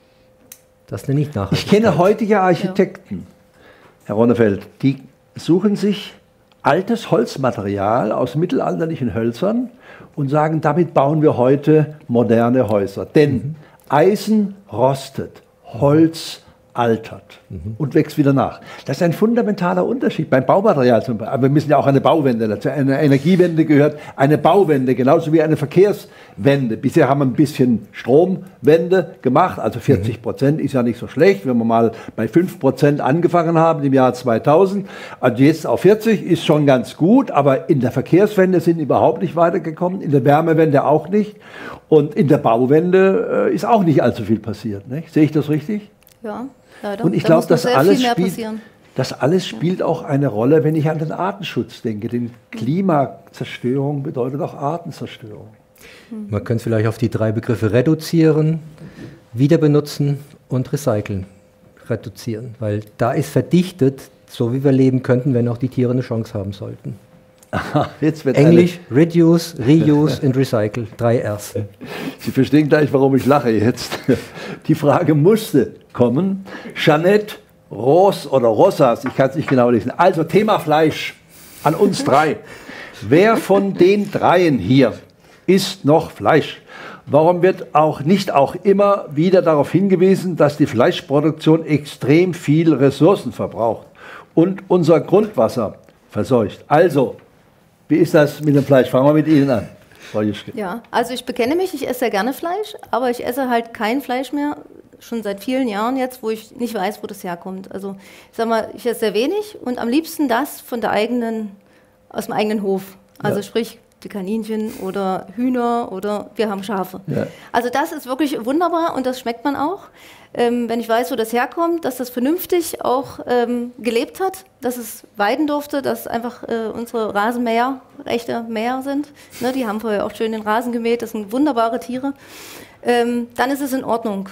Das nenne ich Nachhaltigkeit. Ich kenne heutige Architekten, ja. Herr Ronnefeld, die suchen sich altes Holzmaterial aus mittelalterlichen Hölzern und sagen, damit bauen wir heute moderne Häuser. Denn mhm. Eisen rostet, Holz altert mhm. und wächst wieder nach. Das ist ein fundamentaler Unterschied beim Baumaterial zum Beispiel. Aber wir müssen ja auch eine Bauwende, dazu eine Energiewende gehört, eine Bauwende, genauso wie eine Verkehrswende. Bisher haben wir ein bisschen Stromwende gemacht, also vierzig Prozent mhm. ist ja nicht so schlecht, wenn wir mal bei fünf Prozent angefangen haben im Jahr zweitausend. Also jetzt auf vierzig ist schon ganz gut, aber in der Verkehrswende sind wir überhaupt nicht weitergekommen, in der Wärmewende auch nicht und in der Bauwende äh, ist auch nicht allzu viel passiert. Nicht? Sehe ich das richtig? Ja. Leider. Und ich glaube, das alles, spielt, das alles spielt auch eine Rolle, wenn ich an den Artenschutz denke. Denn Klimazerstörung bedeutet auch Artenzerstörung. Man könnte vielleicht auf die drei Begriffe reduzieren, wieder benutzen und recyceln reduzieren. Weil da ist verdichtet, so wie wir leben könnten, wenn auch die Tiere eine Chance haben sollten. Jetzt wird Englisch, Reduce, Reuse und Recycle. Drei R's. Sie verstehen gleich, warum ich lache jetzt. Die Frage musste kommen. Jeanette Ros oder Rosas, ich kann es nicht genau lesen. Also Thema Fleisch an uns drei. Wer von den dreien hier isst noch Fleisch? Warum wird auch nicht auch immer wieder darauf hingewiesen, dass die Fleischproduktion extrem viel Ressourcen verbraucht und unser Grundwasser verseucht? Also, wie ist das mit dem Fleisch? Fangen wir mit Ihnen an, Frau Juschke. Ja, also ich bekenne mich, ich esse sehr gerne Fleisch, aber ich esse halt kein Fleisch mehr, schon seit vielen Jahren jetzt, wo ich nicht weiß, wo das herkommt. Also ich sag mal, ich esse sehr wenig und am liebsten das von der eigenen, aus dem eigenen Hof. Also ja. sprich die Kaninchen oder Hühner oder wir haben Schafe. Ja. Also das ist wirklich wunderbar und das schmeckt man auch. Ähm, wenn ich weiß, wo das herkommt, dass das vernünftig auch ähm, gelebt hat, dass es weiden durfte, dass einfach äh, unsere Rasenmäher echte Mäher sind. Ne, die haben vorher auch schön den Rasen gemäht, das sind wunderbare Tiere. Ähm, dann ist es in Ordnung.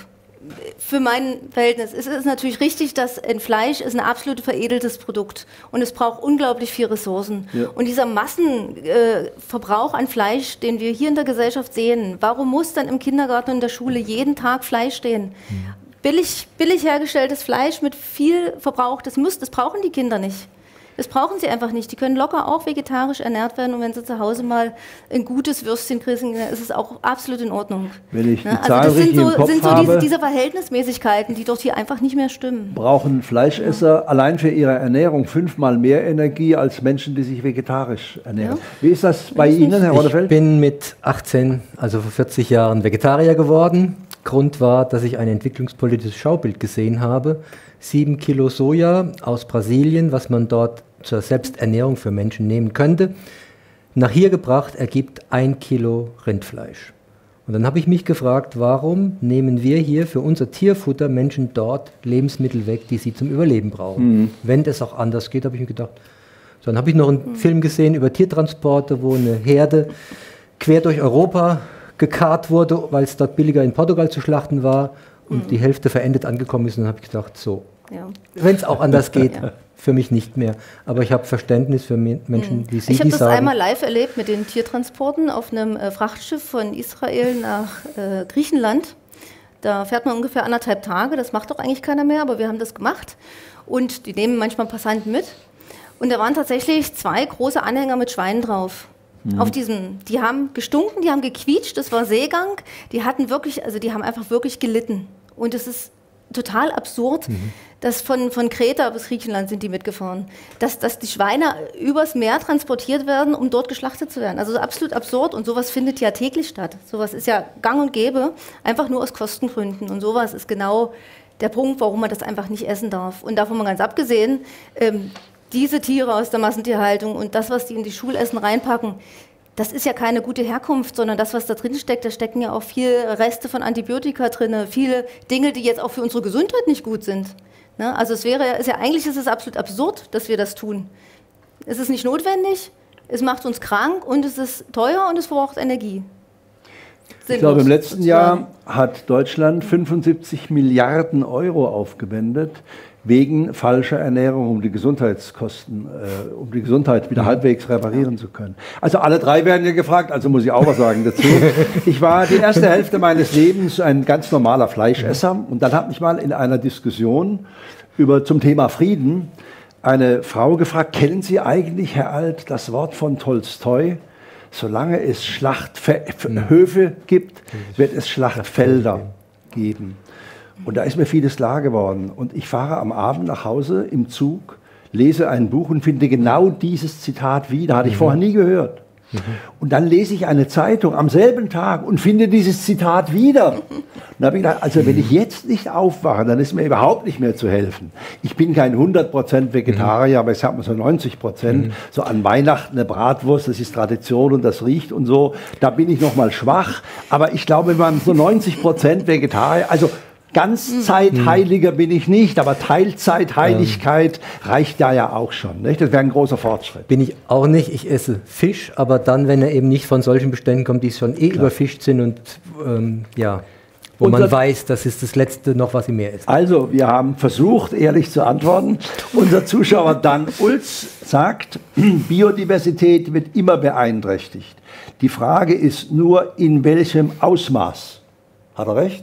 Für mein Verhältnis ist es natürlich richtig, dass ein Fleisch ist ein absolut veredeltes Produkt und es braucht unglaublich viel Ressourcen. Ja. Und dieser Massenverbrauch äh, an Fleisch, den wir hier in der Gesellschaft sehen, warum muss dann im Kindergarten und in der Schule jeden Tag Fleisch stehen? Ja. Billig, billig hergestelltes Fleisch mit viel Verbrauch, das, muss, das brauchen die Kinder nicht. Das brauchen sie einfach nicht. Die können locker auch vegetarisch ernährt werden und wenn sie zu Hause mal ein gutes Würstchen kriegen, ist es auch absolut in Ordnung. Wenn ich die ja, Zahl also das richtig sind so, im Kopf sind so habe, diese, diese Verhältnismäßigkeiten, die dort hier einfach nicht mehr stimmen. Brauchen Fleischesser ja. allein für ihre Ernährung fünfmal mehr Energie als Menschen, die sich vegetarisch ernähren. Ja. Wie ist das bei Ihnen, nicht. Herr Ronnefeld? Ich bin mit achtzehn, also vor vierzig Jahren, Vegetarier geworden. Grund war, dass ich ein entwicklungspolitisches Schaubild gesehen habe. Sieben Kilo Soja aus Brasilien, was man dort zur Selbsternährung für Menschen nehmen könnte, nach hier gebracht ergibt ein Kilo Rindfleisch. Und dann habe ich mich gefragt, warum nehmen wir hier für unser Tierfutter Menschen dort Lebensmittel weg, die sie zum Überleben brauchen? Mhm. Wenn das auch anders geht, habe ich mir gedacht. So, dann habe ich noch einen mhm. Film gesehen über Tiertransporte, wo eine Herde quer durch Europa gekarrt wurde, weil es dort billiger in Portugal zu schlachten war und mhm. die Hälfte verendet angekommen ist. Und dann habe ich gedacht, so, ja. wenn es auch anders geht, ja. für mich nicht mehr. Aber ich habe Verständnis für Menschen, wie Sie, ich habe die das sagen. einmal live erlebt mit den Tiertransporten auf einem äh, Frachtschiff von Israel nach äh, Griechenland. Da fährt man ungefähr anderthalb Tage. Das macht doch eigentlich keiner mehr, aber wir haben das gemacht. Und die nehmen manchmal Passanten mit. Und da waren tatsächlich zwei große Anhänger mit Schweinen drauf. Mhm. Auf diesem, die haben gestunken, die haben gequietscht, das war Seegang. Die hatten wirklich, also die haben einfach wirklich gelitten. Und es ist total absurd, mhm. dass von, von Kreta bis Griechenland sind die mitgefahren, dass, dass die Schweine übers Meer transportiert werden, um dort geschlachtet zu werden. Also absolut absurd und sowas findet ja täglich statt. Sowas ist ja gang und gäbe, einfach nur aus Kostengründen. Und sowas ist genau der Punkt, warum man das einfach nicht essen darf. Und davon mal ganz abgesehen, ähm, diese Tiere aus der Massentierhaltung und das, was die in die Schulessen reinpacken, das ist ja keine gute Herkunft, sondern das, was da drin steckt, da stecken ja auch viele Reste von Antibiotika drin, viele Dinge, die jetzt auch für unsere Gesundheit nicht gut sind. Ne? Also es wäre, ist ja, eigentlich ist es absolut absurd, dass wir das tun. Es ist nicht notwendig, es macht uns krank und es ist teuer und es verbraucht Energie. Ich glaube, im letzten Jahr hat Deutschland fünfundsiebzig Milliarden Euro aufgewendet wegen falscher Ernährung, um die Gesundheitskosten, äh, um die Gesundheit wieder halbwegs reparieren zu können. Also alle drei werden ja gefragt, also muss ich auch was sagen dazu. Ich war die erste Hälfte meines Lebens ein ganz normaler Fleischesser und dann hat mich mal in einer Diskussion über, zum Thema Frieden eine Frau gefragt, kennen Sie eigentlich, Herr Alt, das Wort von Tolstoi? Solange es Schlachthöfe gibt, wird es Schlachtfelder geben. Und da ist mir vieles klar geworden. Und ich fahre am Abend nach Hause im Zug, lese ein Buch und finde genau dieses Zitat wieder. Hatte ich mhm. vorher nie gehört. Mhm. Und dann lese ich eine Zeitung am selben Tag und finde dieses Zitat wieder. Und da habe ich gedacht, also wenn ich jetzt nicht aufwache, dann ist mir überhaupt nicht mehr zu helfen. Ich bin kein hundert Prozent Vegetarier, mhm. aber ich sage mal so neunzig Prozent. Mhm. So an Weihnachten eine Bratwurst, das ist Tradition und das riecht und so. Da bin ich noch mal schwach. Aber ich glaube, wenn man so neunzig Prozent Vegetarier, also Ganzzeitheiliger bin ich nicht, aber Teilzeitheiligkeit ähm. reicht da ja auch schon. Nicht? Das wäre ein großer Fortschritt. Bin ich auch nicht. Ich esse Fisch, aber dann, wenn er eben nicht von solchen Beständen kommt, die schon eh Klar. überfischt sind und ähm, ja, wo Unser man weiß, das ist das Letzte noch, was sie mehr essen. Also, wir haben versucht, ehrlich zu antworten. Unser Zuschauer Dan Ulz sagt, Biodiversität wird immer beeinträchtigt. Die Frage ist nur, in welchem Ausmaß. Hat er recht?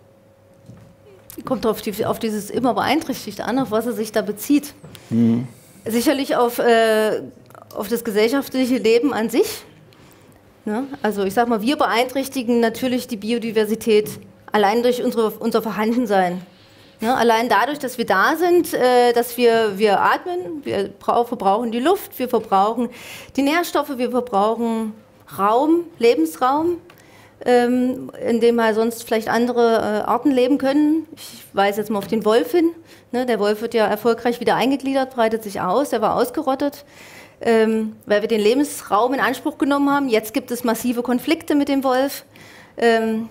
Kommt auf, die, auf dieses immer beeinträchtigt an, auf was er sich da bezieht. Mhm. Sicherlich auf, äh, auf das gesellschaftliche Leben an sich. Ne? Also ich sage mal, wir beeinträchtigen natürlich die Biodiversität allein durch unsere, unser Vorhandensein. Ne? Allein dadurch, dass wir da sind, äh, dass wir, wir atmen, wir verbrauchen die Luft, wir verbrauchen die Nährstoffe, wir verbrauchen Raum, Lebensraum, Ähm, in dem halt sonst vielleicht andere äh, Arten leben können. Ich weise jetzt mal auf den Wolf hin. Ne, der Wolf wird ja erfolgreich wieder eingegliedert, breitet sich aus, der war ausgerottet, ähm, weil wir den Lebensraum in Anspruch genommen haben. Jetzt gibt es massive Konflikte mit dem Wolf. Ähm,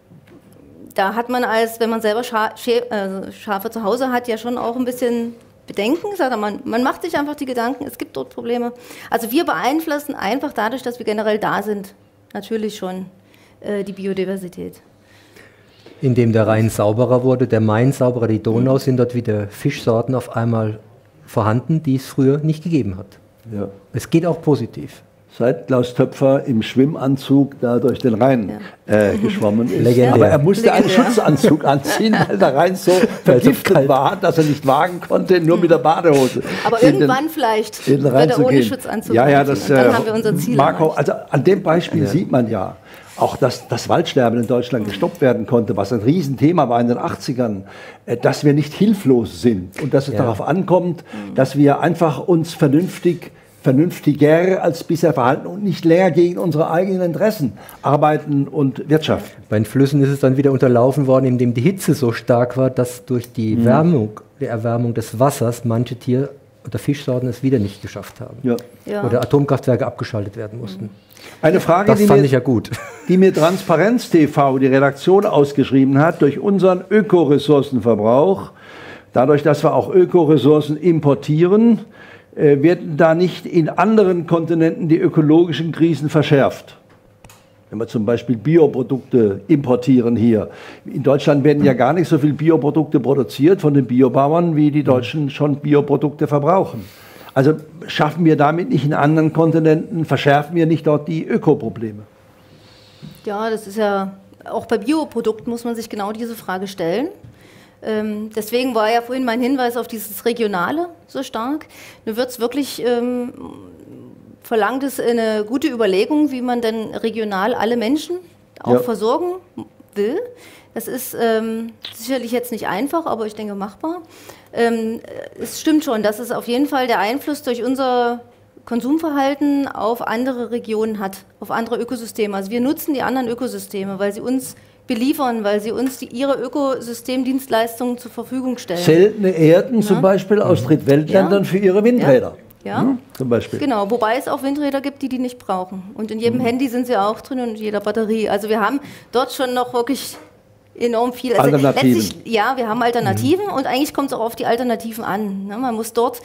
da hat man als, wenn man selber Scha Schä äh, Schafe zu Hause hat, ja schon auch ein bisschen Bedenken. Sagt man, man macht sich einfach die Gedanken, es gibt dort Probleme. Also wir beeinflussen einfach dadurch, dass wir generell da sind, natürlich schon die Biodiversität. Indem der Rhein sauberer wurde, der Main sauberer, die Donau, sind dort wieder Fischsorten auf einmal vorhanden, die es früher nicht gegeben hat. Ja. Es geht auch positiv. Seit Klaus Töpfer im Schwimmanzug da durch den Rhein ja. äh, geschwommen ist. Legendär. Aber er musste Legendär. einen Schutzanzug anziehen, weil der Rhein so vergiftet war, dass er nicht wagen konnte, nur mit der Badehose. Aber irgendwann den, vielleicht wird er ohne Schutzanzug. Ja, ja, das, dann äh, haben wir unser Ziel Marco, also an dem Beispiel ja. sieht man ja, auch dass das Waldsterben in Deutschland gestoppt werden konnte, was ein Riesenthema war in den achtzigern, dass wir nicht hilflos sind und dass es ja. darauf ankommt, dass wir einfach uns vernünftig, vernünftiger als bisher verhalten und nicht leer gegen unsere eigenen Interessen arbeiten und wirtschaften. Bei den Flüssen ist es dann wieder unterlaufen worden, indem die Hitze so stark war, dass durch die mhm. Wärmung, die Erwärmung des Wassers manche Tier- oder Fischsorten es wieder nicht geschafft haben. Ja. Ja. Oder Atomkraftwerke abgeschaltet werden mussten. Eine Frage, das die, fand mir, ich ja gut. die mir Transparenz T V, die Redaktion, ausgeschrieben hat, durch unseren Ökoressourcenverbrauch, dadurch, dass wir auch Ökoressourcen importieren, äh, werden da nicht in anderen Kontinenten die ökologischen Krisen verschärft. Wenn wir zum Beispiel Bioprodukte importieren hier. In Deutschland werden ja gar nicht so viele Bioprodukte produziert von den Biobauern, wie die Deutschen schon Bioprodukte verbrauchen. Also schaffen wir damit nicht in anderen Kontinenten, verschärfen wir nicht dort die Ökoprobleme? Ja, das ist ja, auch bei Bioprodukten muss man sich genau diese Frage stellen. Ähm, deswegen war ja vorhin mein Hinweis auf dieses Regionale so stark. Nun wird es wirklich, ähm, verlangt es eine gute Überlegung, wie man denn regional alle Menschen auch ja. versorgen will. Das ist ähm, sicherlich jetzt nicht einfach, aber ich denke machbar. Ähm, es stimmt schon, dass es auf jeden Fall der Einfluss durch unser Konsumverhalten auf andere Regionen hat, auf andere Ökosysteme. Also wir nutzen die anderen Ökosysteme, weil sie uns beliefern, weil sie uns die, ihre Ökosystemdienstleistungen zur Verfügung stellen. Seltene Erden ja. zum Beispiel aus Drittweltländern ja. für ihre Windräder. Ja, hm, zum Beispiel. Genau, wobei es auch Windräder gibt, die die nicht brauchen. Und in jedem hm. Handy sind sie auch drin und in jeder Batterie. Also wir haben dort schon noch wirklich enorm viel. Also Alternativen. Ja, wir haben Alternativen mhm. und eigentlich kommt es auch auf die Alternativen an. Ne? Man muss dort,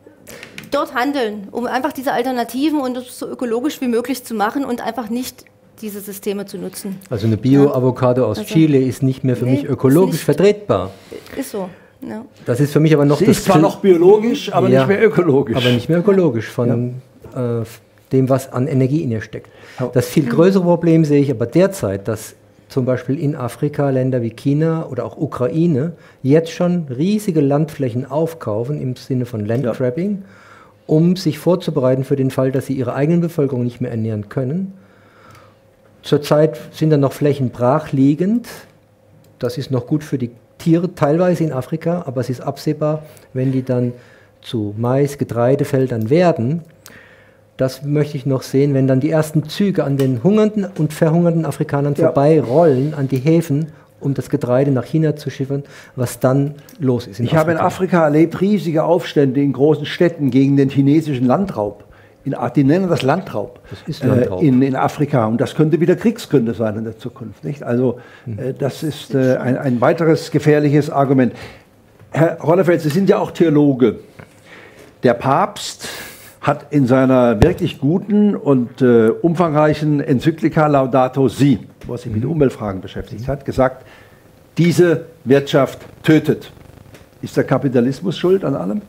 dort handeln, um einfach diese Alternativen und das so ökologisch wie möglich zu machen und einfach nicht diese Systeme zu nutzen. Also eine Bio-Avocado aus also, Chile ist nicht mehr für nee, mich ökologisch ist nicht, vertretbar. Ist so. Ja. Das ist für mich aber noch Sie das ist zwar noch biologisch, aber ja, nicht mehr ökologisch. Aber nicht mehr ökologisch von ja. äh, dem, was an Energie in ihr steckt. Das viel größere Problem sehe ich aber derzeit, dass zum Beispiel in Afrika Länder wie China oder auch Ukraine jetzt schon riesige Landflächen aufkaufen im Sinne von Landgrabbing, ja. um sich vorzubereiten für den Fall, dass sie ihre eigenen Bevölkerung nicht mehr ernähren können. Zurzeit sind dann noch Flächen brachliegend. Das ist noch gut für die Tiere, teilweise in Afrika, aber es ist absehbar, wenn die dann zu Mais, Getreidefeldern werden, das möchte ich noch sehen, wenn dann die ersten Züge an den hungernden und verhungernden Afrikanern ja. vorbeirollen, an die Häfen, um das Getreide nach China zu schiffern, was dann los ist. In ich Afrika. habe in Afrika erlebt riesige Aufstände in großen Städten gegen den chinesischen Landraub. In, die nennen das Landraub, das ist Landraub. Äh, in, in Afrika. Und das könnte wieder Kriegsgründe sein in der Zukunft. Nicht? Also äh, das ist äh, ein, ein weiteres gefährliches Argument. Herr Ronnefeld, Sie sind ja auch Theologe. Der Papst hat in seiner wirklich guten und äh, umfangreichen Enzyklika Laudato Si, wo er sich mit Umweltfragen beschäftigt hat, gesagt, diese Wirtschaft tötet. Ist der Kapitalismus schuld an allem?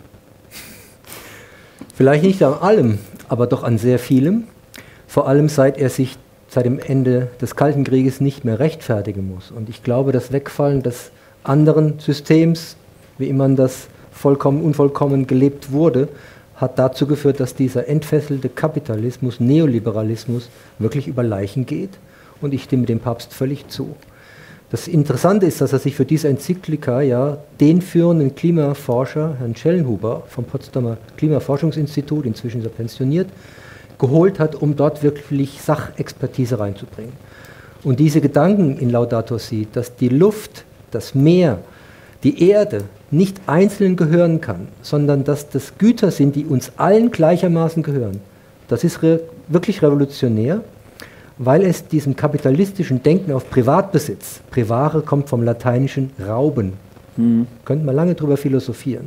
Vielleicht nicht an allem, aber doch an sehr vielem. Vor allem seit er sich seit dem Ende des Kalten Krieges nicht mehr rechtfertigen muss. Und ich glaube, das Wegfallen des anderen Systems, wie immer das vollkommen unvollkommen gelebt wurde, hat dazu geführt, dass dieser entfesselte Kapitalismus, Neoliberalismus wirklich über Leichen geht. Und ich stimme dem Papst völlig zu. Das Interessante ist, dass er sich für diese Enzyklika ja den führenden Klimaforscher, Herrn Schellenhuber vom Potsdamer Klimaforschungsinstitut, inzwischen ist er pensioniert, geholt hat, um dort wirklich Sachexpertise reinzubringen. Und diese Gedanken in Laudato Si, dass die Luft, das Meer, die Erde nicht einzeln gehören kann, sondern dass das Güter sind, die uns allen gleichermaßen gehören, das ist re- wirklich revolutionär, weil es diesem kapitalistischen Denken auf Privatbesitz, Privare kommt vom lateinischen Rauben, mhm. könnte man lange drüber philosophieren.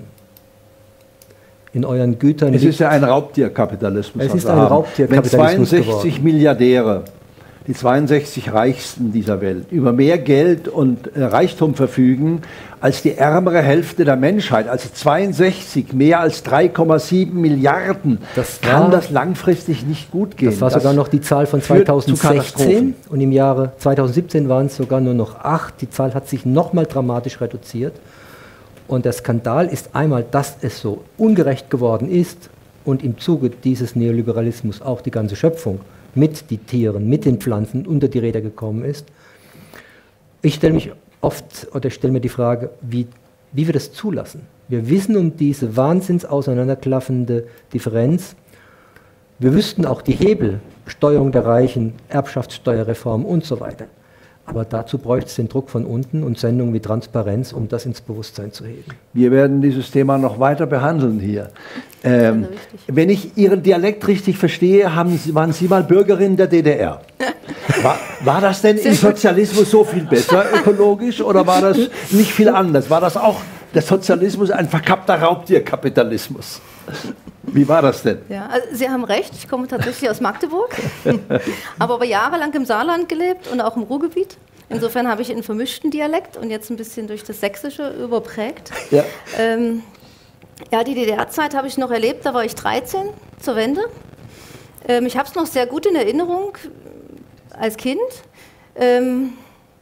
In euren Gütern. Es ist ja ein Raubtierkapitalismus. Es ist ein Raubtierkapitalismus. Wenn zweiundsechzig Milliardäre, die zweiundsechzig Reichsten dieser Welt, über mehr Geld und äh, Reichtum verfügen als die ärmere Hälfte der Menschheit, also zweiundsechzig, mehr als drei Komma sieben Milliarden, das war, kann das langfristig nicht gut gehen. Das war das sogar noch die Zahl von zweitausendsechzehn und im Jahre zweitausendsiebzehn waren es sogar nur noch acht. Die Zahl hat sich nochmal dramatisch reduziert. Und der Skandal ist einmal, dass es so ungerecht geworden ist und im Zuge dieses Neoliberalismus auch die ganze Schöpfung mit den Tieren, mit den Pflanzen unter die Räder gekommen ist. Ich stelle mich oft oder stelle mir die Frage, wie, wie wir das zulassen. Wir wissen um diese wahnsinns auseinanderklaffende Differenz. Wir wüssten auch die Hebel, Steuerung der Reichen, Erbschaftssteuerreform und so weiter. Aber dazu bräuchte es den Druck von unten und Sendungen wie Transparenz, um das ins Bewusstsein zu heben. Wir werden dieses Thema noch weiter behandeln hier. Ähm, wenn ich Ihren Dialekt richtig verstehe, haben Sie, waren Sie mal Bürgerin der D D R. War, war das denn im Sozialismus so viel besser ökologisch oder war das nicht viel anders? War das auch der Sozialismus ein verkappter Raubtierkapitalismus? Wie war das denn? Ja, also Sie haben recht, ich komme tatsächlich aus Magdeburg, habe aber jahrelang im Saarland gelebt und auch im Ruhrgebiet. Insofern habe ich einen vermischten Dialekt und jetzt ein bisschen durch das Sächsische überprägt. Ja, ähm, ja die D D R-Zeit habe ich noch erlebt, da war ich dreizehn zur Wende. Ähm, ich habe es noch sehr gut in Erinnerung als Kind. Ähm,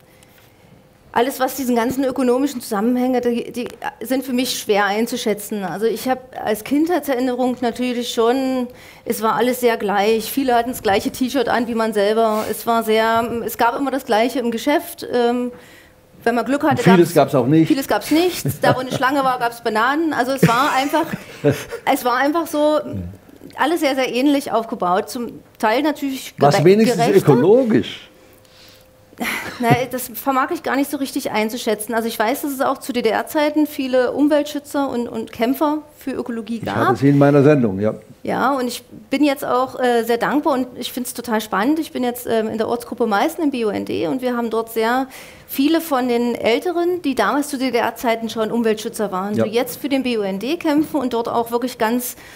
Alles, was diesen ganzen ökonomischen Zusammenhänge, die, die sind für mich schwer einzuschätzen. Also ich habe als Kindheitserinnerung natürlich schon, es war alles sehr gleich. Viele hatten das gleiche T-Shirt an wie man selber. Es war sehr, es gab immer das Gleiche im Geschäft. Ähm, wenn man Glück hatte, vieles gab es auch nicht. Vieles gab es nicht. Da, wo eine Schlange war, gab es Bananen. Also es war einfach, es war einfach so, alles sehr, sehr ähnlich aufgebaut. Zum Teil natürlich gerechter. Was wenigstens ökologisch. Na, das vermag ich gar nicht so richtig einzuschätzen. Also ich weiß, dass es auch zu D D R-Zeiten viele Umweltschützer und, und Kämpfer für Ökologie gab. Ich hatte sie in meiner Sendung, ja. Ja, und ich bin jetzt auch äh, sehr dankbar und ich finde es total spannend. Ich bin jetzt ähm, in der Ortsgruppe Meißen im B U N D und wir haben dort sehr viele von den Älteren, die damals zu D D R-Zeiten schon Umweltschützer waren, ja. die jetzt für den B U N D kämpfen und dort auch wirklich ganz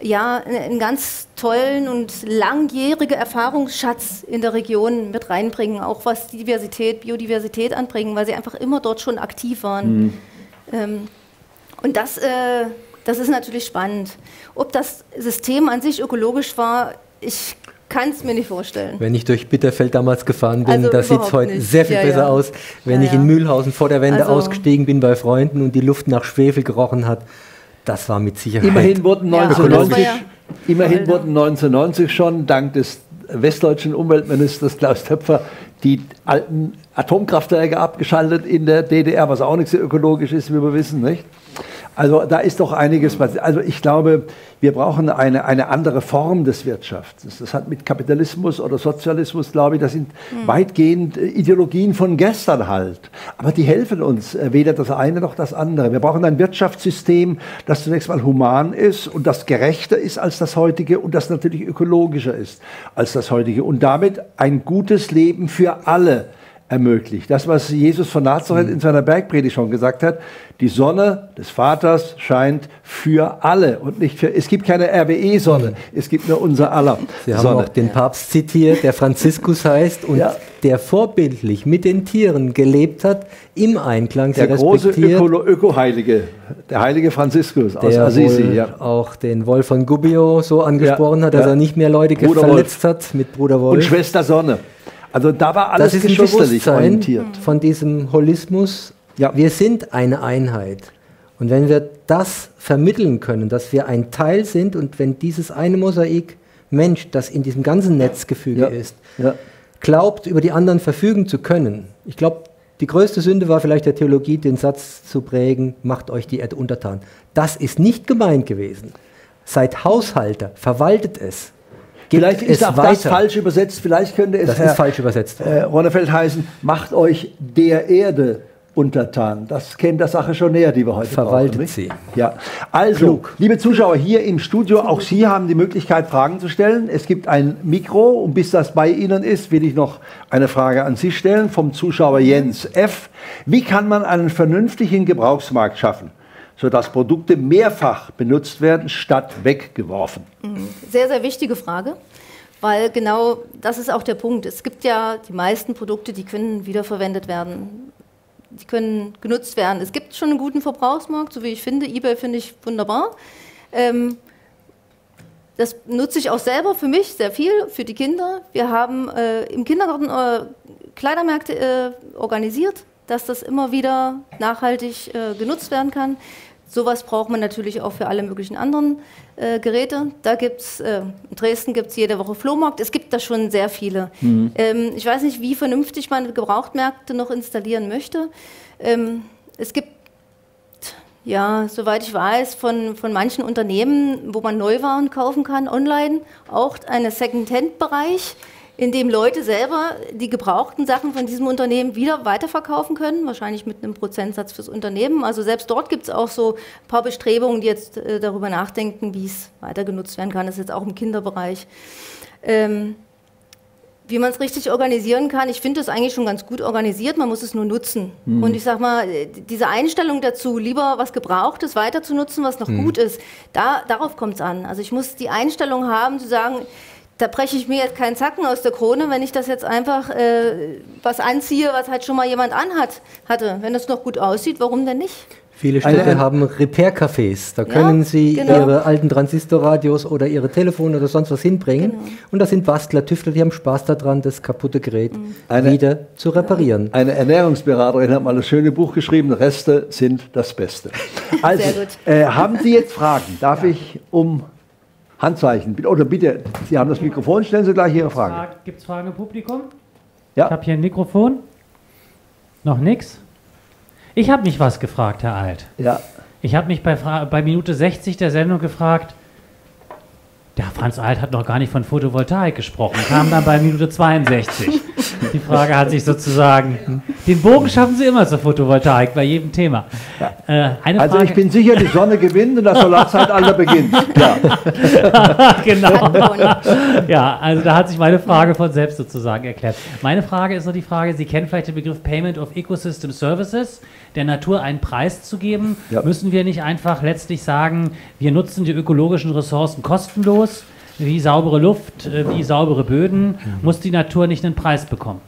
ja, einen ganz tollen und langjährigen Erfahrungsschatz in der Region mit reinbringen, auch was Diversität, Biodiversität anbringen, weil sie einfach immer dort schon aktiv waren. Mhm. Ähm, und das, äh, das ist natürlich spannend. Ob das System an sich ökologisch war, ich kann es mir nicht vorstellen. Wenn ich durch Bitterfeld damals gefahren bin, also da sieht es heute nicht. sehr viel ja, besser ja. aus. Wenn ja, ich in Mühlhausen vor der Wende also, ausgestiegen bin bei Freunden und die Luft nach Schwefel gerochen hat, das war mit Sicherheit. Immerhin wurden neunzehnhundertneunzig, ja, immerhin wurden neunzehnhundertneunzig schon dank des westdeutschen Umweltministers Klaus Töpfer die alten Atomkraftwerke abgeschaltet in der D D R, was auch nicht so ökologisch ist, wie wir wissen, nicht? Also da ist doch einiges passiert. Also ich glaube, wir brauchen eine, eine andere Form des Wirtschafts. Das hat mit Kapitalismus oder Sozialismus, glaube ich, das sind mhm. weitgehend Ideologien von gestern halt. Aber die helfen uns, weder das eine noch das andere. Wir brauchen ein Wirtschaftssystem, das zunächst mal human ist und das gerechter ist als das heutige und das natürlich ökologischer ist als das heutige und damit ein gutes Leben für alle ermöglicht. Das, was Jesus von Nazareth in seiner Bergpredigt schon gesagt hat, die Sonne des Vaters scheint für alle und nicht für, es gibt keine R W E-Sonne, es gibt nur unser aller Sie haben Sonne. auch den Papst zitiert, der Franziskus heißt und ja. der vorbildlich mit den Tieren gelebt hat, im Einklang, der große Öko Öko-Heilige, der heilige Franziskus aus der Assisi. Wohl ja. auch den Wolf von Gubbio so angesprochen ja, hat, dass ja. er nicht mehr Leute Bruder verletzt Wolf. hat mit Bruder Wolf. Und Schwester Sonne. Also da war alles das ist geschwisterlich orientiert. Von diesem Holismus, ja. wir sind eine Einheit. Und wenn wir das vermitteln können, dass wir ein Teil sind und wenn dieses eine Mosaik Mensch, das in diesem ganzen Netzgefüge ja. ist, ja. glaubt, über die anderen verfügen zu können. Ich glaube, die größte Sünde war vielleicht der Theologie, den Satz zu prägen, macht euch die Erde untertan. Das ist nicht gemeint gewesen. Seid Haushalter, verwaltet es. Vielleicht ist auch das falsch übersetzt, vielleicht könnte es das ist falsch übersetzt. Äh, Ronnefeld heißen, macht euch der Erde untertan. Das kennt der Sache schon näher, die wir heute Verwaltet brauchen. sie. Ja. Also, Klug. Liebe Zuschauer hier im Studio, auch Sie haben die Möglichkeit, Fragen zu stellen. Es gibt ein Mikro und bis das bei Ihnen ist, will ich noch eine Frage an Sie stellen vom Zuschauer Jens F. Wie kann man einen vernünftigen Gebrauchsmarkt schaffen, sodass Produkte mehrfach benutzt werden, statt weggeworfen? Sehr, sehr wichtige Frage, weil genau das ist auch der Punkt. Es gibt ja die meisten Produkte, die können wiederverwendet werden, die können genutzt werden. Es gibt schon einen guten Verbrauchsmarkt, so wie ich finde. eBay finde ich wunderbar. Ähm, das nutze ich auch selber für mich sehr viel, für die Kinder. Wir haben äh, im Kindergarten äh, Kleidermärkte äh, organisiert, dass das immer wieder nachhaltig äh, genutzt werden kann. Sowas braucht man natürlich auch für alle möglichen anderen äh, Geräte. Da gibt's, äh, in Dresden gibt es jede Woche Flohmarkt. Es gibt da schon sehr viele. Mhm. Ähm, ich weiß nicht, wie vernünftig man Gebrauchtmärkte noch installieren möchte. Ähm, es gibt, ja, soweit ich weiß, von, von manchen Unternehmen, wo man Neuwaren kaufen kann, online, auch einen Second-Hand-Bereich, in dem Leute selber die gebrauchten Sachen von diesem Unternehmen wieder weiterverkaufen können, wahrscheinlich mit einem Prozentsatz fürs Unternehmen. Also selbst dort gibt es auch so ein paar Bestrebungen, die jetzt äh, darüber nachdenken, wie es weiter genutzt werden kann. Das ist jetzt auch im Kinderbereich. Ähm, wie man es richtig organisieren kann, ich finde das eigentlich schon ganz gut organisiert, man muss es nur nutzen. Mhm. Und ich sage mal, diese Einstellung dazu, lieber was Gebrauchtes weiter zu nutzen, was noch mhm. gut ist, da, darauf kommt es an. Also ich muss die Einstellung haben, zu sagen, da breche ich mir jetzt keinen Zacken aus der Krone, wenn ich das jetzt einfach äh, was anziehe, was halt schon mal jemand anhat, hatte. Wenn das noch gut aussieht, warum denn nicht? Viele Städte eine, haben Repair-Cafés. Da können ja, Sie genau. Ihre alten Transistorradios oder Ihre Telefone oder sonst was hinbringen. Genau. Und da sind Bastler, Tüftler, die haben Spaß daran, das kaputte Gerät eine, wieder zu reparieren. Eine Ernährungsberaterin hat mal das schöne Buch geschrieben, Reste sind das Beste. Also, Sehr gut. Äh, haben Sie jetzt Fragen? Darf ja. ich um Handzeichen? Oder bitte, Sie haben das Mikrofon, stellen Sie gleich Ihre Frage. Gibt es Fragen im Publikum? Ja. Ich habe hier ein Mikrofon. Noch nichts? Ich habe mich was gefragt, Herr Alt. Ja. Ich habe mich bei, bei Minute sechzig der Sendung gefragt, der Franz Alt hat noch gar nicht von Photovoltaik gesprochen, kam dann bei Minute zweiundsechzig. Die Frage hat sich sozusagen, den Bogen schaffen Sie immer zur Photovoltaik bei jedem Thema. Äh, eine Also Frage, ich bin sicher, die Sonne gewinnt und das Solarzeitalter beginnt. Ja. genau. Ja, also da hat sich meine Frage von selbst sozusagen erklärt. Meine Frage ist noch die Frage, Sie kennen vielleicht den Begriff Payment of Ecosystem Services, der Natur einen Preis zu geben. Ja. Müssen wir nicht einfach letztlich sagen, wir nutzen die ökologischen Ressourcen kostenlos, wie saubere Luft, wie saubere Böden, muss die Natur nicht einen Preis bekommen?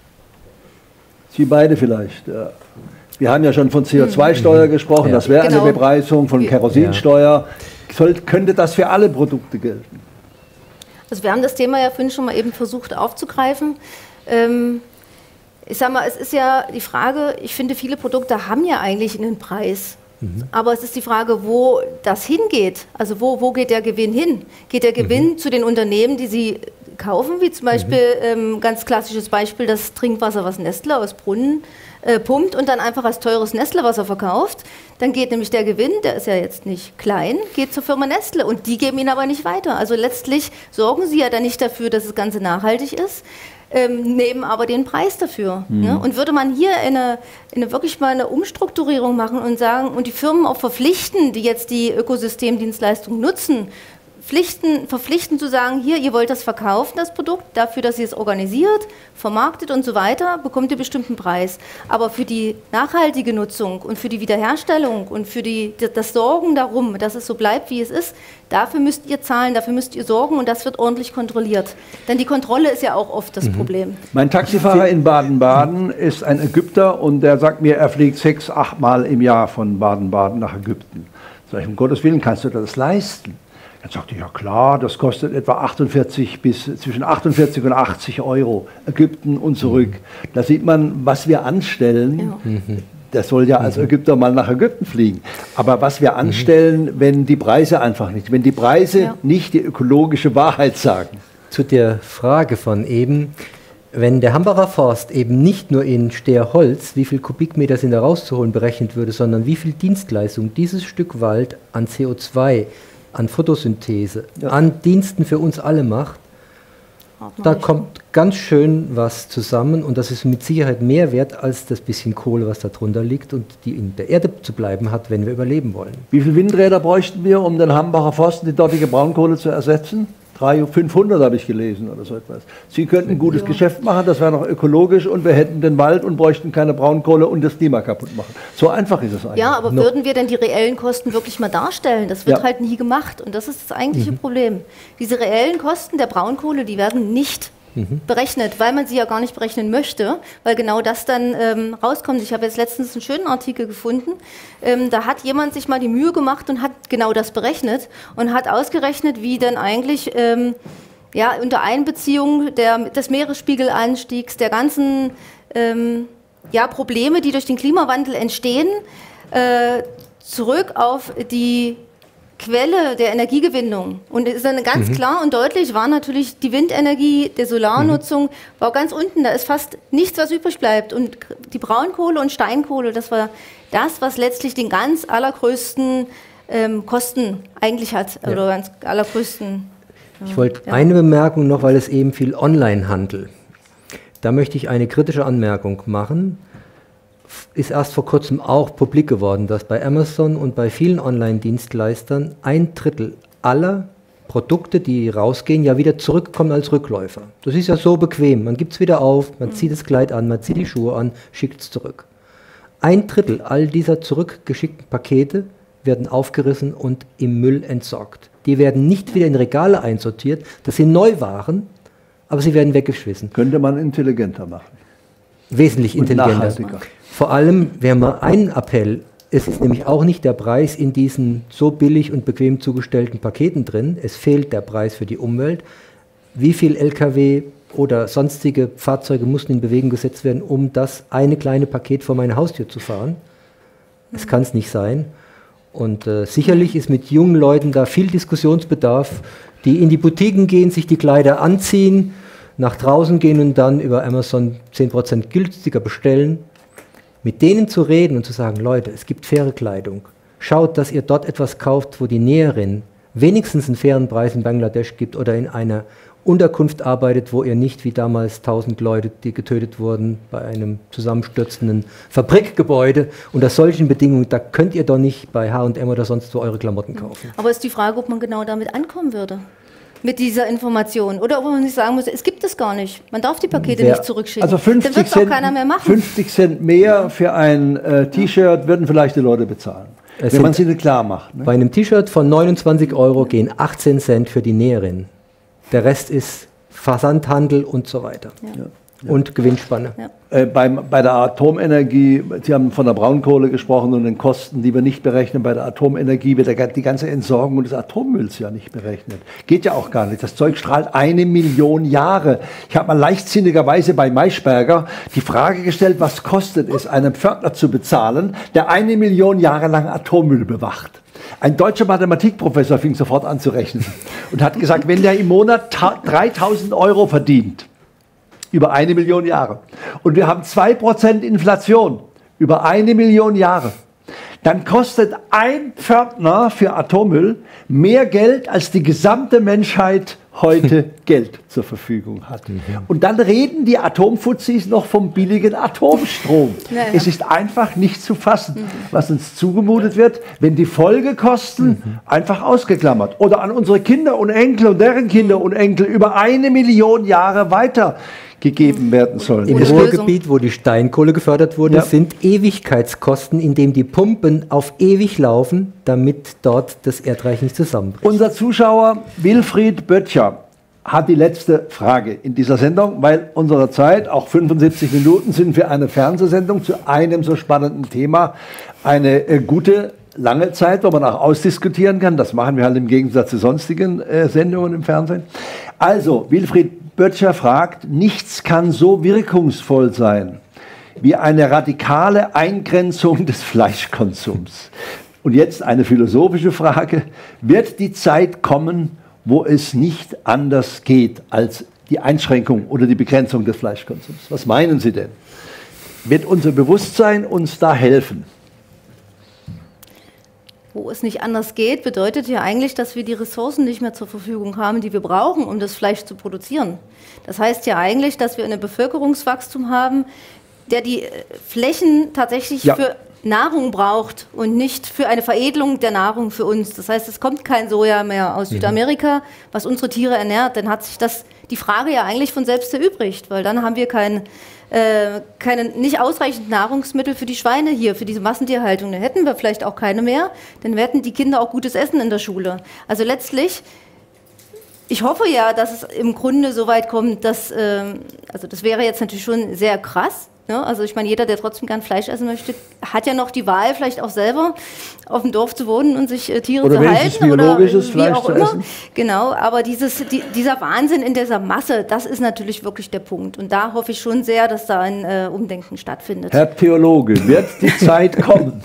Sie beide vielleicht. Ja. Wir haben ja schon von C O zwei Steuer gesprochen, Ja. das wäre Genau. eine Bepreisung, von Kerosinsteuer. Soll, könnte das für alle Produkte gelten? Also wir haben das Thema ja vorhin schon mal eben versucht aufzugreifen. Ähm, ich sage mal, es ist ja die Frage, ich finde, viele Produkte haben ja eigentlich einen Preis. Mhm. Aber es ist die Frage, wo das hingeht. Also wo, wo geht der Gewinn hin? Geht der Gewinn mhm. zu den Unternehmen, die sie kaufen, wie zum Beispiel, mhm. ähm, ganz klassisches Beispiel, das Trinkwasser, was Nestle aus Brunnen äh, pumpt und dann einfach als teures Nestle-Wasser verkauft. Dann geht nämlich der Gewinn, der ist ja jetzt nicht klein, geht zur Firma Nestle und die geben ihn aber nicht weiter. Also letztlich sorgen sie ja dann nicht dafür, dass das Ganze nachhaltig ist, ähm, nehmen aber den Preis dafür. Mhm. Ne? Und würde man hier eine, eine wirklich mal eine Umstrukturierung machen und sagen und die Firmen auch verpflichten, die jetzt die Ökosystemdienstleistung nutzen, Pflichten, verpflichten zu sagen, hier, ihr wollt das verkaufen, das Produkt, dafür, dass ihr es organisiert, vermarktet und so weiter, bekommt ihr bestimmten Preis. Aber für die nachhaltige Nutzung und für die Wiederherstellung und für die, das Sorgen darum, dass es so bleibt, wie es ist, dafür müsst ihr zahlen, dafür müsst ihr sorgen und das wird ordentlich kontrolliert. Denn die Kontrolle ist ja auch oft das mhm. Problem. Mein Taxifahrer in Baden-Baden ist ein Ägypter und der sagt mir, er fliegt sechs, acht Mal im Jahr von Baden-Baden nach Ägypten. Sag ich, um Gottes Willen, kannst du das leisten? Dann sagte ich, ja klar, das kostet etwa achtundvierzig bis zwischen achtundvierzig und achtzig Euro, Ägypten und zurück. Da sieht man, was wir anstellen. Ja. Der soll ja als Ägypter mal nach Ägypten fliegen. Aber was wir anstellen, wenn die Preise einfach nicht, wenn die Preise ja. nicht die ökologische Wahrheit sagen. Zu der Frage von eben, wenn der Hambacher Forst eben nicht nur in Steher Holz, wie viel Kubikmeter sind da rauszuholen, berechnet würde, sondern wie viel Dienstleistung dieses Stück Wald an C O zwei, an Photosynthese, ja. an Diensten für uns alle macht, da kommt ganz schön was zusammen und das ist mit Sicherheit mehr wert als das bisschen Kohle, was da drunter liegt und die in der Erde zu bleiben hat, wenn wir überleben wollen. Wie viele Windräder bräuchten wir, um den Hambacher Forst, die dortige Braunkohle zu ersetzen? fünfhundert habe ich gelesen oder so etwas. Sie könnten ein gutes ja. Geschäft machen, das wäre noch ökologisch und wir hätten den Wald und bräuchten keine Braunkohle und das Klima kaputt machen. So einfach ist es eigentlich. Ja, aber no. würden wir denn die reellen Kosten wirklich mal darstellen? Das wird ja. halt nie gemacht und das ist das eigentliche mhm. Problem. Diese reellen Kosten der Braunkohle, die werden nicht mhm. berechnet, weil man sie ja gar nicht berechnen möchte, weil genau das dann ähm, rauskommt. Ich habe jetzt letztens einen schönen Artikel gefunden, ähm, da hat jemand sich mal die Mühe gemacht und hat genau das berechnet und hat ausgerechnet, wie dann eigentlich ähm, ja, unter Einbeziehung der, des Meeresspiegelanstiegs, der ganzen ähm, ja, Probleme, die durch den Klimawandel entstehen, äh, zurück auf die Quelle der Energiegewinnung. Und es ist dann ganz mhm. klar und deutlich, war natürlich die Windenergie, der Solarnutzung, mhm. war ganz unten, da ist fast nichts, was übrig bleibt. Und die Braunkohle und Steinkohle, das war das, was letztlich den ganz allergrößten ähm, Kosten eigentlich hat, ja. oder ganz allergrößten. Ich wollte ja. eine Bemerkung noch, weil es eben viel Onlinehandel. Da möchte ich eine kritische Anmerkung machen. Ist erst vor kurzem auch publik geworden, dass bei Amazon und bei vielen Online-Dienstleistern ein Drittel aller Produkte, die rausgehen, ja wieder zurückkommen als Rückläufer. Das ist ja so bequem. Man gibt es wieder auf, man mhm. zieht das Kleid an, man zieht die Schuhe an, schickt es zurück. Ein Drittel all dieser zurückgeschickten Pakete werden aufgerissen und im Müll entsorgt. Die werden nicht wieder in Regale einsortiert, das sind Neuwaren, aber sie werden weggeschmissen. Könnte man intelligenter machen. Wesentlich und intelligenter. Nachhaltiger. Vor allem wäre mal ein Appell, es ist nämlich auch nicht der Preis in diesen so billig und bequem zugestellten Paketen drin, es fehlt der Preis für die Umwelt. Wie viel L K W oder sonstige Fahrzeuge mussten in Bewegung gesetzt werden, um das eine kleine Paket vor meine Haustür zu fahren? Das kann es nicht sein. Und äh, sicherlich ist mit jungen Leuten da viel Diskussionsbedarf, die in die Boutiquen gehen, sich die Kleider anziehen, nach draußen gehen und dann über Amazon zehn Prozent günstiger bestellen. Mit denen zu reden und zu sagen, Leute, es gibt faire Kleidung. Schaut, dass ihr dort etwas kauft, wo die Näherin wenigstens einen fairen Preis in Bangladesch gibt oder in einer Unterkunft arbeitet, wo ihr nicht wie damals tausend Leute, die getötet wurden bei einem zusammenstürzenden Fabrikgebäude. Unter solchen Bedingungen, da könnt ihr doch nicht bei H und M oder sonst wo eure Klamotten kaufen. Aber ist die Frage, ob man genau damit ankommen würde? Mit dieser Information. Oder ob man nicht sagen muss, es gibt es gar nicht. Man darf die Pakete Wer, nicht zurückschicken. Also fünfzig Dann wird es auch keiner mehr machen. fünfzig Cent mehr für ein äh, T-Shirt würden vielleicht die Leute bezahlen. Es wenn man es ihnen klar macht. Ne? Bei einem T-Shirt von neunundzwanzig Euro gehen achtzehn Cent für die Näherin. Der Rest ist Versandhandel und so weiter. Ja. Ja. Ja. Und Gewinnspanne. Ja. Äh, beim, bei der Atomenergie, Sie haben von der Braunkohle gesprochen und den Kosten, die wir nicht berechnen. Bei der Atomenergie wird der, die ganze Entsorgung des Atommülls ja nicht berechnet. Geht ja auch gar nicht. Das Zeug strahlt eine Million Jahre. Ich habe mal leichtsinnigerweise bei Maischberger die Frage gestellt, was kostet es, einen Pförtner zu bezahlen, der eine Million Jahre lang Atommüll bewacht. Ein deutscher Mathematikprofessor fing sofort an zu rechnen und hat gesagt, wenn der im Monat dreitausend Euro verdient, über eine Million Jahre, und wir haben zwei Prozent Inflation über eine Million Jahre, dann kostet ein Pförtner für Atommüll mehr Geld, als die gesamte Menschheit heute Geld zur Verfügung hat. Und dann reden die Atomfuzis noch vom billigen Atomstrom. Ja, ja. Es ist einfach nicht zu fassen, mhm. was uns zugemutet wird, wenn die Folgekosten mhm. einfach ausgeklammert oder an unsere Kinder und Enkel und deren Kinder und Enkel über eine Million Jahre weiter gegeben werden sollen. Im Ruhrgebiet, wo die Steinkohle gefördert wurde, ja. sind Ewigkeitskosten, indem die Pumpen auf ewig laufen, damit dort das Erdreich nicht zusammenbricht. Unser Zuschauer Wilfried Böttcher hat die letzte Frage in dieser Sendung, weil unsere Zeit, auch fünfundsiebzig Minuten sind für eine Fernsehsendung zu einem so spannenden Thema eine äh, gute lange Zeit, wo man auch ausdiskutieren kann. Das machen wir halt im Gegensatz zu sonstigen äh, Sendungen im Fernsehen. Also, Wilfried Böttcher fragt, nichts kann so wirkungsvoll sein wie eine radikale Eingrenzung des Fleischkonsums. Und jetzt eine philosophische Frage. Wird die Zeit kommen, wo es nicht anders geht als die Einschränkung oder die Begrenzung des Fleischkonsums? Was meinen Sie denn? Wird unser Bewusstsein uns da helfen? Wo es nicht anders geht, bedeutet ja eigentlich, dass wir die Ressourcen nicht mehr zur Verfügung haben, die wir brauchen, um das Fleisch zu produzieren. Das heißt ja eigentlich, dass wir ein Bevölkerungswachstum haben, der die Flächen tatsächlich ja. für Nahrung braucht und nicht für eine Veredelung der Nahrung für uns. Das heißt, es kommt kein Soja mehr aus Südamerika, was unsere Tiere ernährt. Dann hat sich das, die Frage ja eigentlich von selbst erübrigt, weil dann haben wir kein, äh, keine, nicht ausreichend Nahrungsmittel für die Schweine hier, für diese Massentierhaltung. Dann hätten wir vielleicht auch keine mehr, dann hätten die Kinder auch gutes Essen in der Schule. Also letztlich, ich hoffe ja, dass es im Grunde so weit kommt, dass, äh, also das wäre jetzt natürlich schon sehr krass. Ne? Also ich meine, jeder, der trotzdem gern Fleisch essen möchte, hat ja noch die Wahl, vielleicht auch selber auf dem Dorf zu wohnen und sich äh, Tiere oder zu halten. Biologisches oder Fleisch wie auch zu immer. Essen. Genau, aber dieses, die, dieser Wahnsinn in dieser Masse, das ist natürlich wirklich der Punkt. Und da hoffe ich schon sehr, dass da ein äh, Umdenken stattfindet. Herr Theologe, wird die Zeit kommen?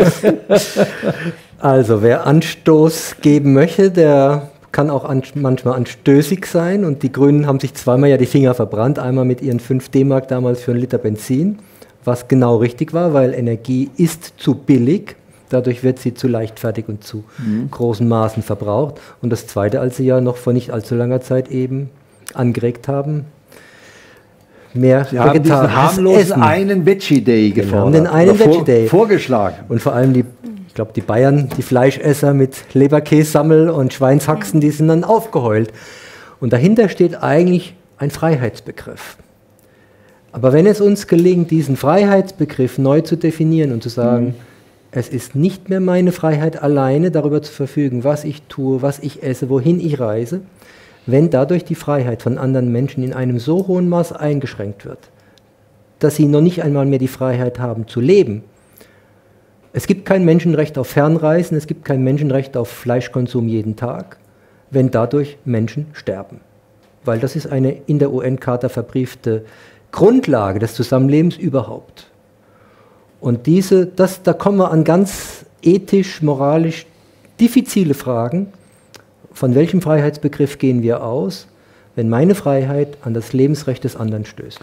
Also, wer Anstoß geben möchte, der kann auch an, manchmal anstößig sein. Und die Grünen haben sich zweimal ja die Finger verbrannt. Einmal mit ihren fünf D-Mark damals für einen Liter Benzin, was genau richtig war, weil Energie ist zu billig. Dadurch wird sie zu leichtfertig und zu mhm. großen Maßen verbraucht. Und das Zweite, als sie ja noch vor nicht allzu langer Zeit eben angeregt haben, mehr Sie haben diesen harmlosen Essen. einen Veggie-Day gefordert. Den einen Veggie-Day. Vorgeschlagen. Und vor allem die Ich glaube, die Bayern, die Fleischesser mit Leberkässammel und Schweinshaxen, die sind dann aufgeheult. Und dahinter steht eigentlich ein Freiheitsbegriff. Aber wenn es uns gelingt, diesen Freiheitsbegriff neu zu definieren und zu sagen, mhm. es ist nicht mehr meine Freiheit alleine, darüber zu verfügen, was ich tue, was ich esse, wohin ich reise, wenn dadurch die Freiheit von anderen Menschen in einem so hohen Maß eingeschränkt wird, dass sie noch nicht einmal mehr die Freiheit haben zu leben. Es gibt kein Menschenrecht auf Fernreisen, es gibt kein Menschenrecht auf Fleischkonsum jeden Tag, wenn dadurch Menschen sterben. Weil das ist eine in der U N-Charta verbriefte Grundlage des Zusammenlebens überhaupt. Und diese, das, da kommen wir an ganz ethisch, moralisch diffizile Fragen. Von welchem Freiheitsbegriff gehen wir aus, wenn meine Freiheit an das Lebensrecht des anderen stößt?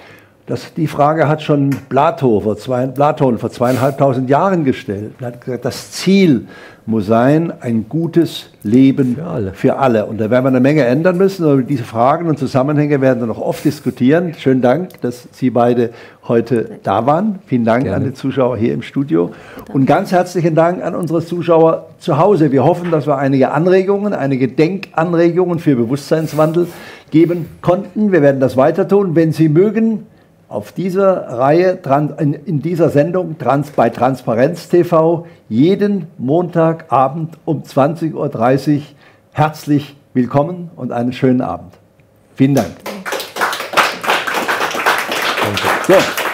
Das, die Frage hat schon Plato vor, zwei, Platon vor zweieinhalbtausend Jahren gestellt. Er hat gesagt, das Ziel muss sein, ein gutes Leben für alle. für alle. Und da werden wir eine Menge ändern müssen. Aber diese Fragen und Zusammenhänge werden wir noch oft diskutieren. Schönen Dank, dass Sie beide heute da waren. Vielen Dank Gerne. an die Zuschauer hier im Studio. Und ganz herzlichen Dank an unsere Zuschauer zu Hause. Wir hoffen, dass wir einige Anregungen, einige Denkanregungen für Bewusstseinswandel geben konnten. Wir werden das weiter tun. Wenn Sie mögen, auf dieser Reihe, in dieser Sendung bei Transparenz T V jeden Montagabend um zwanzig Uhr dreißig herzlich willkommen und einen schönen Abend. Vielen Dank. So.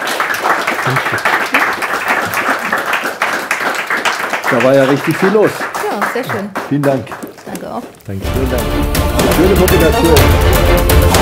Da war ja richtig viel los. Ja, sehr schön. Vielen Dank. Danke auch. Danke. Vielen Dank. Schöne Kombination.